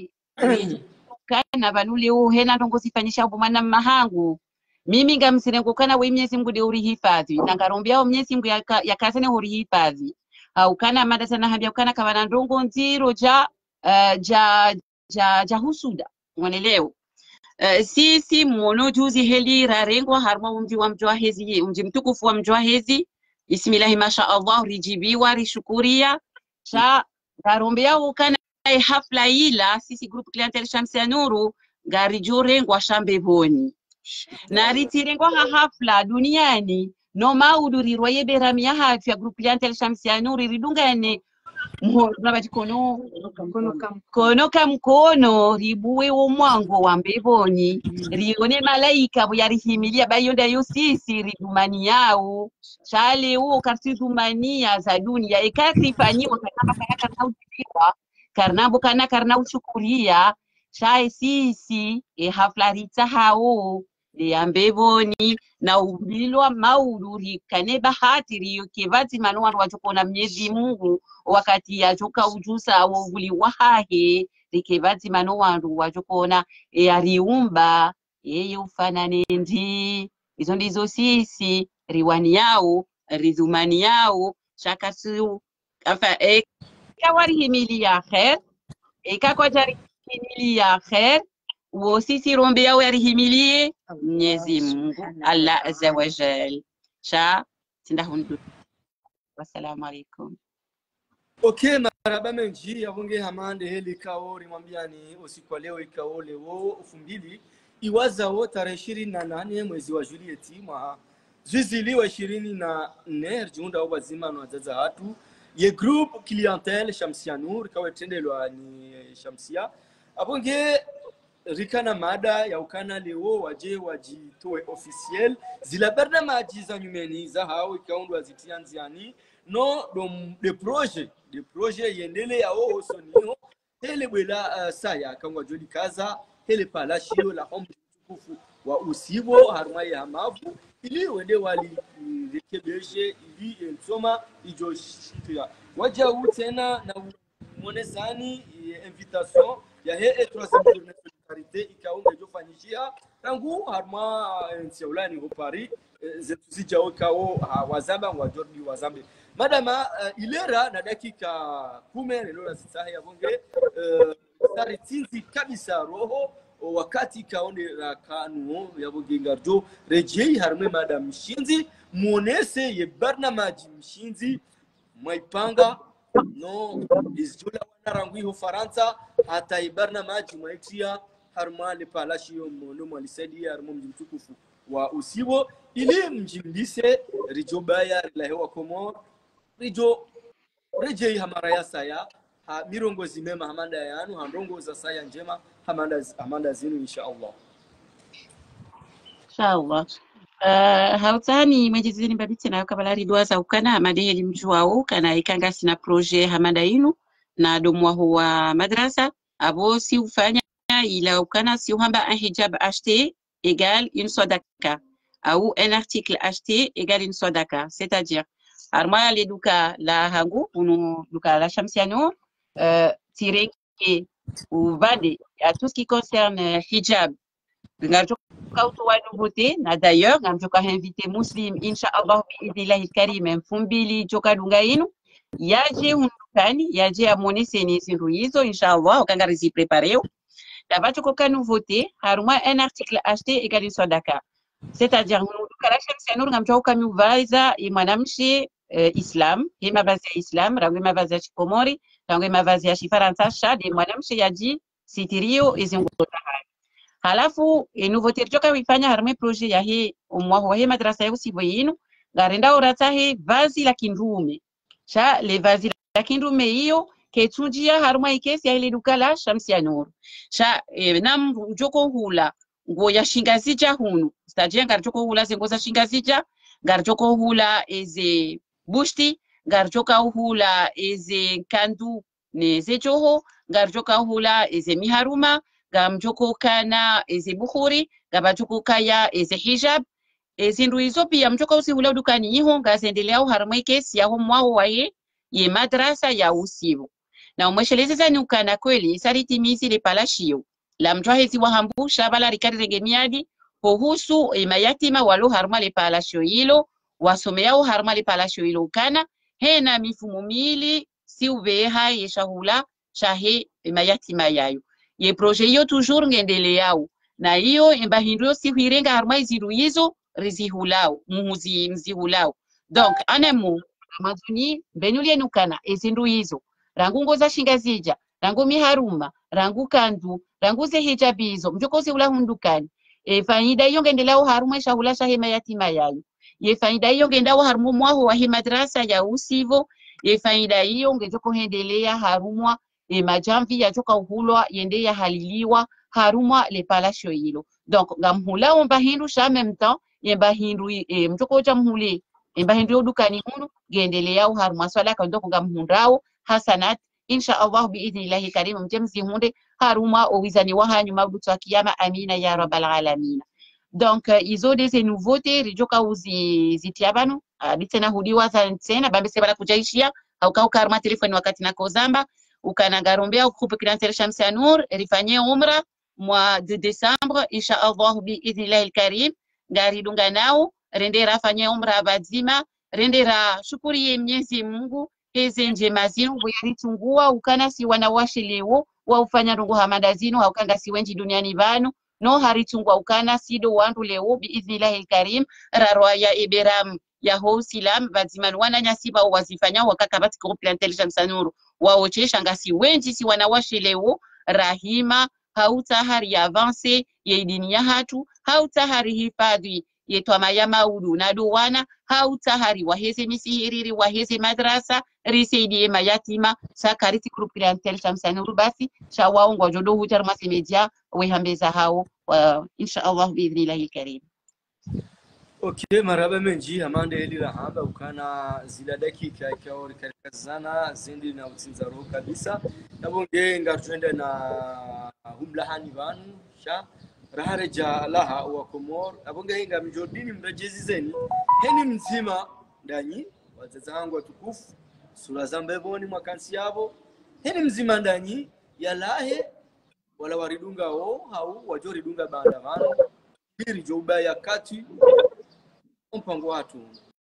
kana vanu leo hena ndongo sifanyisha ubumana mahangu mimi ngamsirengukana we Mwenyezi Mungu de uri hifadhi na ngarombia Mwenyezi Mungu yakasene uri hifadhi au kana mada sana habia kana kabana ndongo nziro ja uh, ja ja ja husuda mwaneleo uh, sisi muono juzi heli rarengwa harma mji wa mjwa hezi mji mtukufu wa mjwa hezi bismillah masha Allah rijibiwa rishukuria cha ngarombia ukana hafla ila sisi group clientele Shamsia Nuru gari jorengwa shambe boni na ritirengwa hafla duniani no maudurirwa yeberami ya hatu ya grupu clientele Shamsia Nuru ridungane mnabati kono kono kamkono ribuwe wo mwango wa mbeboni rione malaika buyarihimilia bayonda yo sisi ridumani yao chale uo kartidumania za dunia ekatifanyiwa kanamba kana kana utiwa karnambo kana karna ushukuria chai sisi e hafla rita hao liambevoni na ubilwa mauduri kane bahati riyo kivati manuwa wachokona Mwenyezi Mungu wakati ya choka ujusa woguli wahahe rikivati manuwa wachokona e ariumba yeye ufanane ndi izo ndizo sisi riwani yao rizumani yao shakasu afa e kawari himili ya khair e kakwa jari himili ya khair وسيسي رومبيا ويرهميلي Mwenyezi Mungu Allah azza wa jal cha tindahundu wassalamu alaikum. Okay, maraba menji abunge hamande heli kaori mwambiani usiku leo ikao leo ufumbili iwaza wo tarehe ishirini na nane mwezi wa Julieti mwa zizili wa ishirini na nne jiunda wazima na wazaza hatu ye group clientele Shamsia Nur kawe tendelwa ni Shamsia abunge rikana mada ya ukana leo waje wajitoe officiel zila barnamaji za nyumeni za hao ikaundwa zitianziani no dom de projet de projet yendele ya o sonio hele bwela uh, saya kangwa joli kaza hele palashio la hombe tukufu wa usibo harma ya mavu ili wende wali rekebeshe ili ensoma ijoshia waja utena na monezani invitation ya he etroisième journée solidarité ikaunga jofanyishia tangu harma nsiaulani ho Paris zetuzi kao wazamba wa Jordi wazambe madama uh, ilera na dakika kumi leo na sita ya bonge uh, sari tinzi kabisa roho wakati kaonde la kanu ya bonge ngarjo rejei harme madam mshinzi muonese ye barnamaji mshinzi maipanga no izjula wanarangwi ho Faransa hata ibarna maji maitia harma le palashio mono mwalisedi harmo mjimtukufu wa usibo ili mjimlise rijobaya la hewa komo rijo rejei hamara ya saya ha mirongo zimema hamanda yanu handongo za saya njema hamanda hamanda zinu inshallah inshallah Uh, hautani mwejizini mbabiti na kabala ridwa za ukana madehe mjuao kana ikanga sina projet hamanda inu na domwa huwa madrasa abo si ufanya ila ukana si uhamba un hijab acheté égale une sadaka ou un article acheté égale une sadaka, c'est-à-dire arma le duka la hangu unu duka la Shamsia Nur euh, tiré ou vade à tout ce qui concerne hijab Kautuwa nouveauté na d'ailleurs ngam joka invité muslim inshallah bi idnillahi karim mfumbili joka dunga inu yaje hundukani yaje amone seni zindu hizo inshallah wakangarizi prepareu dabacho koka nouveauté haruma un article acheté égale sadaka, c'est-à-dire hundukara shamsianur ngamcho kamuvaiza imwanamshi uh, Islam hii mavazi ya Islam rangi mavazi ya Komori rangi mavazi ya Faransa shadi mwanamshi yaji sitirio izingoza halafu e nouveauté joka wifanya haruma projet ya hii umwa hii madrasa ya usibo yinu garenda urata hii vazi la kindume sha le vazi la kindume hiyo ketujia haruma ikesi ya ile duka la Shamsianur sha e, nam joko hula ngo ya shingazija hunu stajia ngar joko hula zengoza shingazija ngar joko hula eze bushti ngar joka hula eze kandu neze joho ngar joka hula eze miharuma gam joko kana eze bukhuri gaba joko kaya eze hijab zindu hizo pia mchoka usihula dukani iho ngazendelea haruma ikesi ya homwao waye ye madrasa ya usivu na umwesheleza nukana kweli saritimizi le palashio la mjwahezi wa hambusha bala rikari regemiadi kuhusu e, mayatima walo haruma le palashio hilo wasomeao haruma le palashio hilo kana hena mifumo mili si uveha yeshahula shahe e, mayatima yayo ye proje hiyo toujours ngendeleao na hiyo imbahindu si hirenga haruma iziru hizo rizihulao muhuzi mzihulao donc anemu amazuni benulie nukana ezindu hizo rangu ngoza shingazija rangu miharuma rangu kandu rangu ze hijabizo mjokozi ula hundukani e faida hiyo ngendelao haruma shahula shahema yatima yayo ye faida hiyo ngendao harumu mwaho wa madrasa ya usivo ye faida hiyo ngejoko hendelea harumwa e majamvi ya joka uhulwa yende ya haliliwa harumwa le palasho hilo donc ngamhula omba hindu sha même temps yemba hindu e mjoko jamhuli yemba hindu dukani hunu gendelea harumwa swala ka ndoko ngamhundao hasanat insha Allah biidhnillahi karim mjemzi hunde haruma owizani wahanyu mabutsu wa kiyama amina ya rabbal alamin. Donc uh, izo deze nouveauté rijoka uzi zitiabanu uh, bitena hudiwa za ntena bambe sebala kujaishia au karma telefoni wakati na kozamba ukanagarombea groupe clientèle Shamsianur rifanye umra mois de décembre insha Allah biidhnillahi karim ngari dunga nao rendera fanye umra bazima rendera shukuri ye Mwenyezi Mungu heze njema zinu buyalitungua ukana si wanawashi leo wa ufanya rungu hamada zinu haukanga si wenji duniani vanu no haritungwa ukana sido wandu leo biidhnillahi karim rarwa ya iberam ya housilam vaziman wana nyasiba wazifanya wakakabati groupe clientèle Shamsianur waochesha ngasi wenji si wanawashi leo rahima hautahari avance ye dini ya hatu hautahari hifadhi yetwa mayama udu na duwana hautahari waheze misihiriri waheze madrasa risaidie mayatima sakariti groupe clientèle Shamsianur basi shawaongo jodo hujar masemedia wehambeza hao wa insha Allah biidhnillahi karim. Okay, marhaba menji hamande eli rahaba ukana zila dakika ikawa rikazana zindi na utsinzaro kabisa nabonge ngatwende na humlahani vanu sha rahareja laha wa Komor nabonge hinga mjodini mrejezi zeni heni mzima ndanyi wazaza wangu watukufu sura zambeboni mwakansi yabo heni mzima ndanyi yalahe wala waridunga o hau wajoridunga banda vanu biri joba ya kati mpango watu.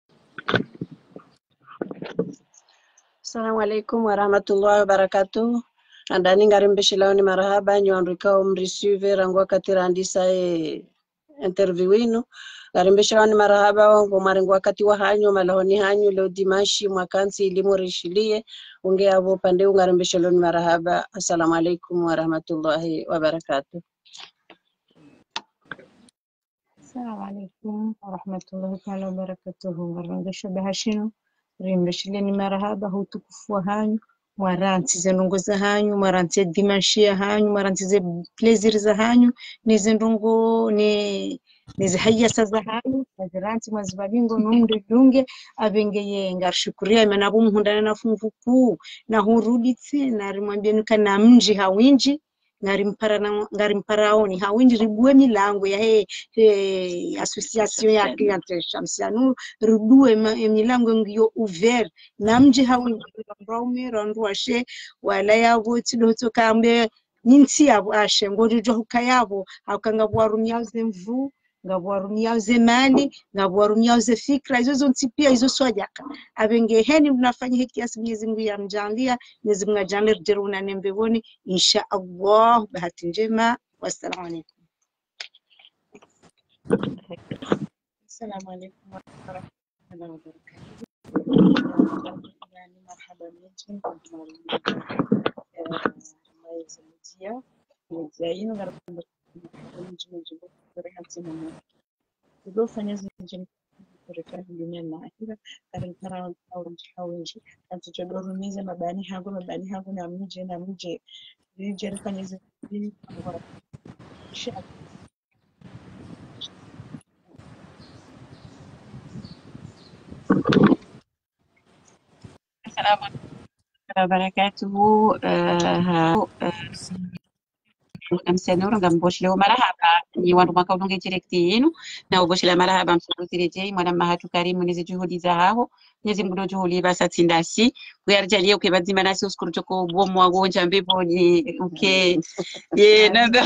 Assalamu alaikum wa rahmatullahi wa barakatuh. Andani ngarimbishilao ni marahaba nyuandrika umrisive rangwa katira andisa e interview ino. Ngarimbishilao ni marahaba wangu marengu wakati wa hanyo malahoni hanyo leo dimashi mwakansi ilimu rishilie. Unge abo pande ngarimbishilao ni marahaba. Assalamu alaikum wa rahmatullahi wa barakatuh. Assalamu alaikum wa rahmatullahi ta'ala wa barakatuhu. Warangisho bahashino rimbeshile ni marahaba hutukufu hanyu mwaranti zenongo za hanyu mwaranti dimashia hanyu mwaranti ze plaisir za hanyu nizendongo ni nizihayasa za hanyu waziranti mazibabingo numde dunge abengeye ngarshukuria manabu muhundana na funguku na hurudi tena rimwambie kana mji hawinji ngarimpara na ngarimparao hawinji ribue milango ya he, he association ya clientèle Shamsianur ribue milango ngiyo ouvert na mji hawinji raume randwashe wala yabo tidoto kambe ninti yabo ashe ngori jo kayabo akanga bwarumyaze mvu ngawarumia mali ngawarumia fikra hizo zote pia hizo swajaka abenge heni mnafanya hiki kiasi Mwenyezi Mungu yamjalia Mwenyezi Mungu ajalie rjeruna nembewoni insha Allah bahati njema wassalamu alaykum. السلام عليكم ورحمة الله وبركاته. يعني مرحبا بكم كنت الله يسلمك وزين ورحمة الله kufanya zinjini kurefanya dunia na akira karitara au nchawinji antuchodorumize mabani hangu mabani hangu na mje na mje rijeri fanya zinjini kwa kisha Assalamu alaikum wabarakatuhu. Msenuru ngambosh leo marahaba ni wandu mwaka unonge direkti yenu na uboshi la marahaba msuru tirejei mwana mahatu karimu nizi juhudi za hao nizi mgudo juhuli basa tindasi kuyarjalia ukebazima nasi uskuru choko bomu wagonja mbepo ni uke ye naba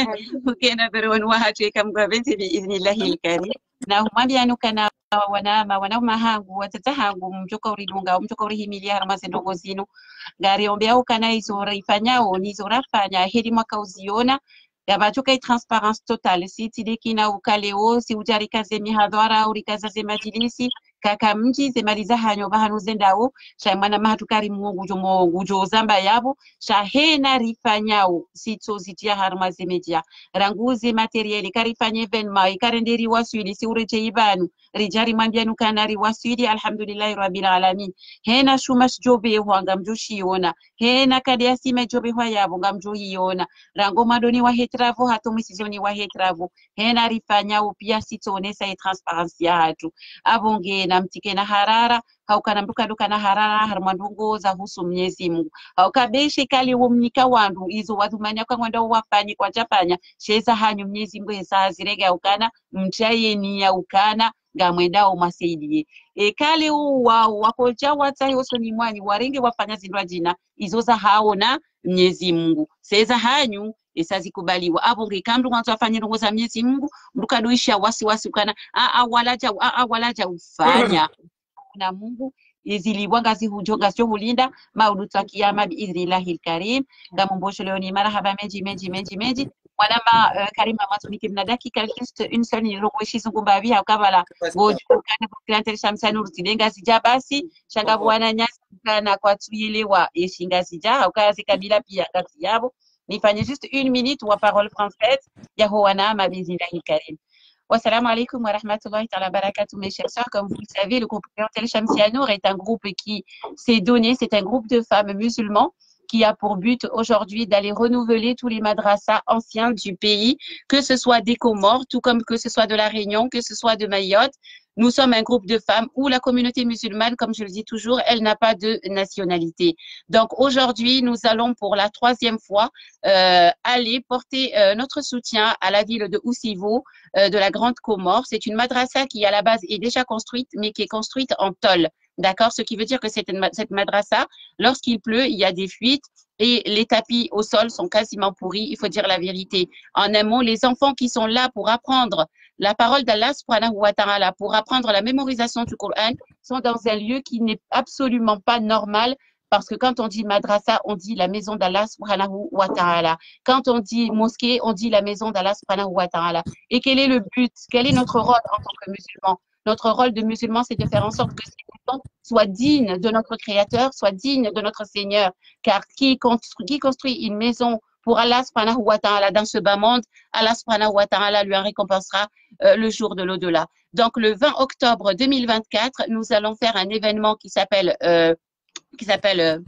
uke naba wanu wahatu eka mga benti bi idhnillahi ilkari na humambi anuka na wanama wanama hangu watata hangu mjoka uridunga mjoka urihimilia haramaze ndogo zinu gari ombea ukana izora ifanyao ni izora fanya heri mwaka uziona yabachuka i transparence total si tidekina ukaleo si ujari kaze mihadhara uri kaza ze majilisi kaka mji ze maliza hanyo bahanu zendao sha mwana mahatukari mungu jomo gujo zamba yabo sha hena rifanyao si tozitia harma ze media ranguze materieli karifanye evenement ikarenderi wasuli si ureje ibanu rijari mambianu kanari wasuli alhamdulillah rabbil alamin hena shumash jobe wanga mjoshiona hena kadia sime jobe wa yabo ngamjoiona rango madoni wa hetravo hato misizoni wa hetravo hena rifanyao pia si tonesa e transparence ya hatu abonge na mtike na harara haukana mduka duka na harara harmandungo za husu Mwenyezi Mungu haukabeshe kali umnika wandu izo wadhumanya kwa mwenda wafanyi kwa chapanya sheza hanyu Mwenyezi Mungu saa zirega ukana mchaye ni ya ukana ngamwenda umasaidie e kali uwa wakocha wata yoso ni mwani waringe wafanya zindwa jina izo za haona Mwenyezi Mungu seza hanyu esazi kubaliwa abo ngikamdu mwanzo afanye ndongo za Mwenyezi Mungu mdukaduisha wasi wasi ukana a a walaja a a walaja ufanya na Mungu iziliwanga zihujonga sio hulinda mauduta kiyama biidhnillahi alkarim ngamumbosho leo ni marhaba menji menji menji menji wanama uh, karima matuniki mna dakika just une seule ni rokoishi zungumba vya ukabala gojo kana kuklante shamsanu rutidenga sija basi shanga bwana nyasi kana kwa tuyelewa yeshinga sija ukazi kabila pia kati yabo nifanye juste une minute wa parole française ya howana mabiidhnillahi alkarim. Wassalamu alaikum wa rahmatullahi wa barakatuh, mes chers soeurs. Comme vous le savez, le groupe Clientèle Shamsia Nour est un groupe qui s'est donné, c'est un groupe de femmes musulmans qui a pour but aujourd'hui d'aller renouveler tous les madrasas anciens du pays, que ce soit des Comores, tout comme que ce soit de la Réunion, que ce soit de Mayotte. Nous sommes un groupe de femmes où la communauté musulmane, comme je le dis toujours, elle n'a pas de nationalité. Donc aujourd'hui, nous allons pour la troisième fois euh, aller porter euh, notre soutien à la ville de Oussivo, euh, de la Grande Comore. C'est une madrasa qui à la base est déjà construite, mais qui est construite en tôle. D'accord? Ce qui veut dire que cette, cette madrasa, lorsqu'il pleut, il y a des fuites et les tapis au sol sont quasiment pourris, il faut dire la vérité. En un mot, les enfants qui sont là pour apprendre la parole d'Allah subhanahu wa ta'ala, pour apprendre la mémorisation du Coran, sont dans un lieu qui n'est absolument pas normal. Parce que quand on dit madrasa, on dit la maison d'Allah subhanahu wa ta'ala. Quand on dit mosquée, on dit la maison d'Allah subhanahu wa ta'ala. Et quel est le but? Quel est notre rôle en tant que musulmans? Notre rôle de musulmans, c'est de faire en sorte que ces maisons soient dignes de notre Créateur, soient dignes de notre Seigneur. Car qui construit, qui construit une maison pour Allah subhanahu wa ta'ala dans ce bas monde, Allah subhanahu wa ta'ala lui en récompensera euh, le jour de l'au-delà. Donc le vingt octobre deux mille vingt-quatre, nous allons faire un événement qui s'appelle euh, qui s'appelle euh,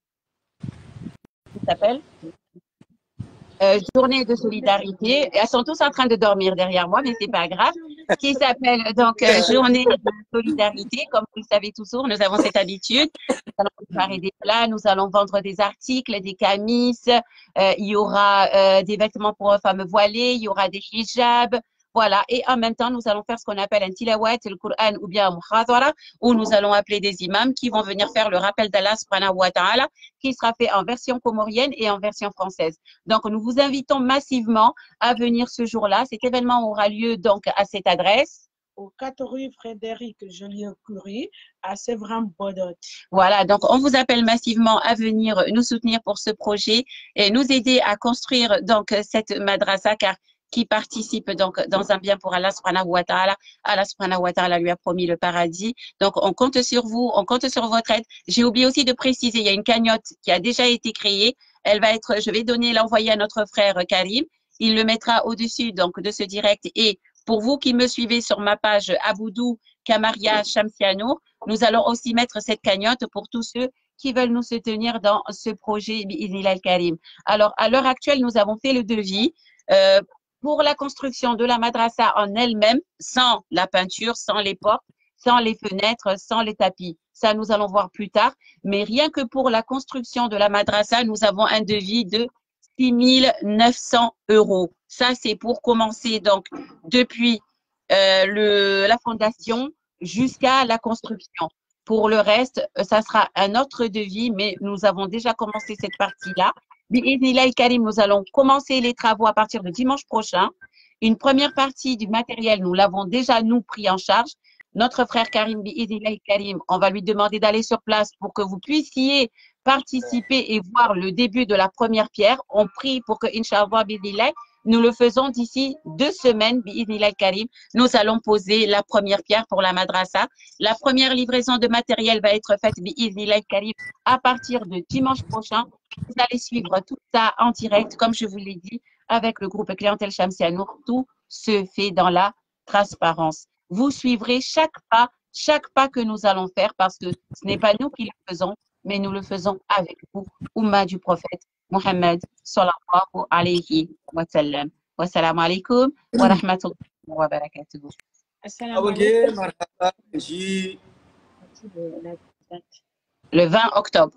qui s'appelle euh, Journée de solidarité. Elles sont tous en train de dormir derrière moi, mais c'est pas grave. Qui s'appelle donc euh, Journée de solidarité. Comme vous le savez toujours, nous avons cette habitude. Nous allons préparer des plats, nous allons vendre des articles, des camises. Euh, il y aura euh, des vêtements pour femmes voilées, il y aura des hijabs. Voilà, et en même temps, nous allons faire ce qu'on appelle un tilawat, le Coran ou bien un muhadara, où nous allons appeler des imams qui vont venir faire le rappel d'Allah subhanahu wa ta'ala, qui sera fait en version comorienne et en version française. Donc, nous vous invitons massivement à venir ce jour-là. Cet événement aura lieu donc à cette adresse. Au quatre rue Frédéric Joliot-Curie, à Sévran-Bodot. Voilà, donc on vous appelle massivement à venir nous soutenir pour ce projet et nous aider à construire donc cette madrasa, car qui participe donc dans un bien pour Allah subhanahu wa ta'ala. Allah subhanahu wa ta'ala lui a promis le paradis. Donc, on compte sur vous, on compte sur votre aide. J'ai oublié aussi de préciser, il y a une cagnotte qui a déjà été créée. Elle va être, je vais donner, l'envoyer à notre frère Karim. Il le mettra au-dessus donc de ce direct. Et pour vous qui me suivez sur ma page Aboudou Kamaria Shamsianour, nous allons aussi mettre cette cagnotte pour tous ceux qui veulent nous soutenir dans ce projet Bi'idhnillah al-Karim. Alors, à l'heure actuelle, nous avons fait le devis euh, pour la construction de la madrasa en elle-même, sans la peinture, sans les portes, sans les fenêtres, sans les tapis. Ça, nous allons voir plus tard. Mais rien que pour la construction de la madrasa, nous avons un devis de six mille neuf cents euros. Ça, c'est pour commencer donc depuis euh, le, la fondation jusqu'à la construction. Pour le reste, ça sera un autre devis, mais nous avons déjà commencé cette partie-là. Bi'idhnillah al-Karim, nous allons commencer les travaux à partir de dimanche prochain. Une première partie du matériel, nous l'avons déjà, nous, pris en charge. Notre frère Karim, Bi'idhnillah al-Karim, on va lui demander d'aller sur place pour que vous puissiez participer et voir le début de la première pierre. On prie pour que, Inch'Allah, Bi'idhnillah, nous le faisons d'ici deux semaines, Bi'idhnillah al-Karim. Nous allons poser la première pierre pour la madrasa. La première livraison de matériel va être faite, Bi'idhnillah al-Karim, à partir de dimanche prochain. Vous allez suivre tout ça en direct, comme je vous l'ai dit, avec le groupe Clientèle Shamsianour. Tout se fait dans la transparence. Vous suivrez chaque pas, chaque pas que nous allons faire, parce que ce n'est pas nous qui le faisons, mais nous le faisons avec vous, Oumma du prophète Mohammed sallallahu alayhi wa sallam. Wassalamu alaikum wa rahmatullahi wa barakatuh. Assalamu Ok, alaikum. marhaba, J. Le vingt octobre.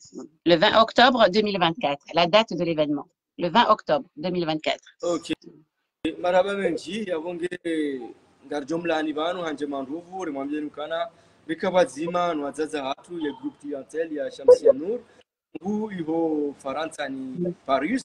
Le vingt octobre deux mille vingt-quatre, la date de l'événement. Le vingt octobre deux mille vingt-quatre. Ok. Marhaba menji, yavonge ngarjomla ni banu hanje manruvu, rimwambie nukana bikaba zima nwazaza hatu ya group clientèle ya Shamsianour. Ngu iho Faransa ni Paris.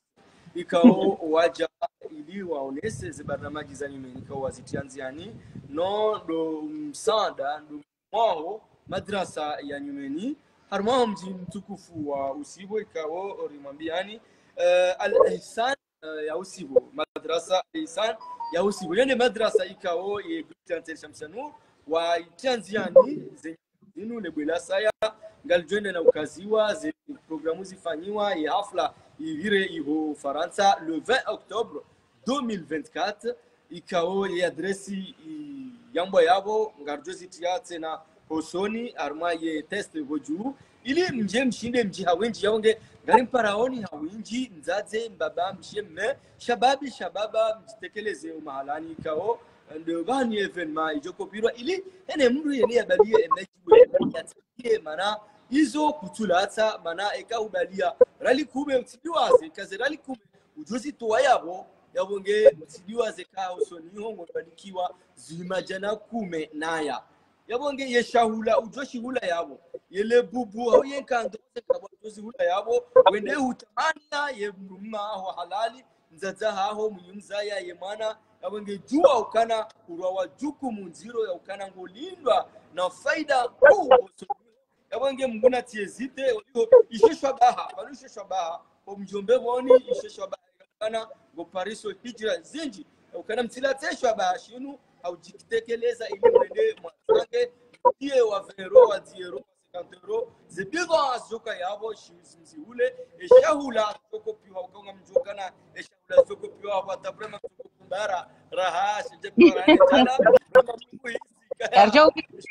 Ikao waja ili waonese zibarnamaji za nyume ikao wazitianziani no do msanda do mwaho madrasa ya nyumeni harma mji mtukufu wa Usibo ikao rimwambiani uh, al-ihsan uh, ya Usibo madrasa ihsan ya Usibo yene madrasa ikao ye Clientèle Shamsianour wa itianziani zinu lebwela saya ngaljwende na ukaziwa ze programu zifanyiwa ya hafla ivire iho Faransa le vingt octobre deux mille vingt-quatre ikao ya adresi yambo yabo ngarjozi tiate na hosoni arma ye test goju ili mje mshinde mji hawenji yaonge ngari paraoni hawinji nzaze mbaba mshemme shababi shababa mjitekeleze mahalani ikao ndo bani evenement ijokopirwa ili ene mru yene yabalie emejiwe yatie mana izo kutulatsa mana eka ubalia rali kube mtidiwaze kaze rali kube ujozi towa yabo yabonge mtidiwaze ka usoni hongo balikiwa zimajana kume naya yabonge yeshahula ujoshi hula yabo yele bubu au yenkando sekabo ujozi hula yabo wende hutamania ye mruma ho halali nzaza haho muyumzaya ye mana yabonge jua ukana urawa juku munziro ya ukana ngolindwa na faida kubwa yabonge mnguna tiezite oliho isheshwa baha banusheshwa baha omjombe boni isheshwa baha kana go pariso hijra zinji ukana mtilateshwa baha shinu au jikitekeleza ili mwende mwange tie wa vero wa zero cinquante euros zebigo azuka yabo shizimzi ule eshahula zoko piwa ukonga mjokana eshahula zoko piwa watabrema zoko kumbara raha shije parane jana mungu Arjo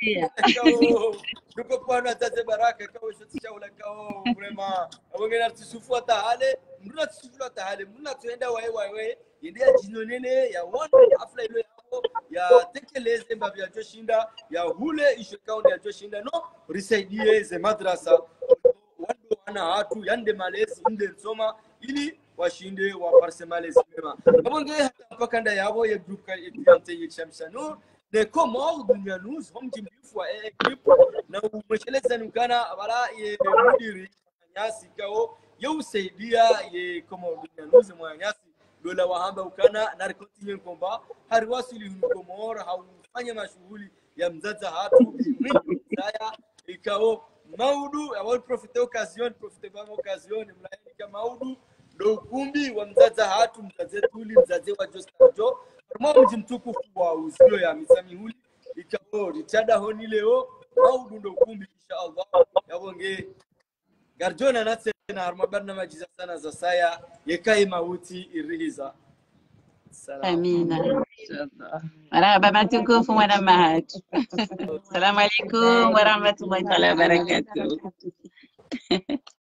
Duko pana taze baraka kao shotisha ula kao vrema abongena tsufu atahale mruna tsufu atahale mruna tuenda wae wae yende jinonene ya wona afla ile yabo ya tekeleze mbavi ya joshinda ya hule ishekao ya joshinda no risaidie ze madrasa wando wana hatu yande malezi inde nsoma ili washinde waparse malezi mema abonge hata mpaka nda yabo ya group ka cliente yichamshanu ne komor dunya news hom jimbifu wa equipe na umesheleza nukana abala ye mudiri nyasi kao yeusaidia ye komor dunya news mwanyasi dola wahamba ukana na continue komba hari wasili komor haufanya mashughuli ya mzaza hatu saya ikao maudu awal profite occasion profite ba occasion mlaika maudu do kumbi wa mzaza hatu mzaze tuli mzaze wa Jostajo kama mji mtukufu wa uzio ya misamihuli ikao ritada honi leo maudu ndo kumbi inshallah yabonge garjona natse na harmabarna majiza sana za saya yekai mauti irihiza amina marhaba matukufu mwana mahat assalamu alaikum warahmatullahi taala wabarakatuh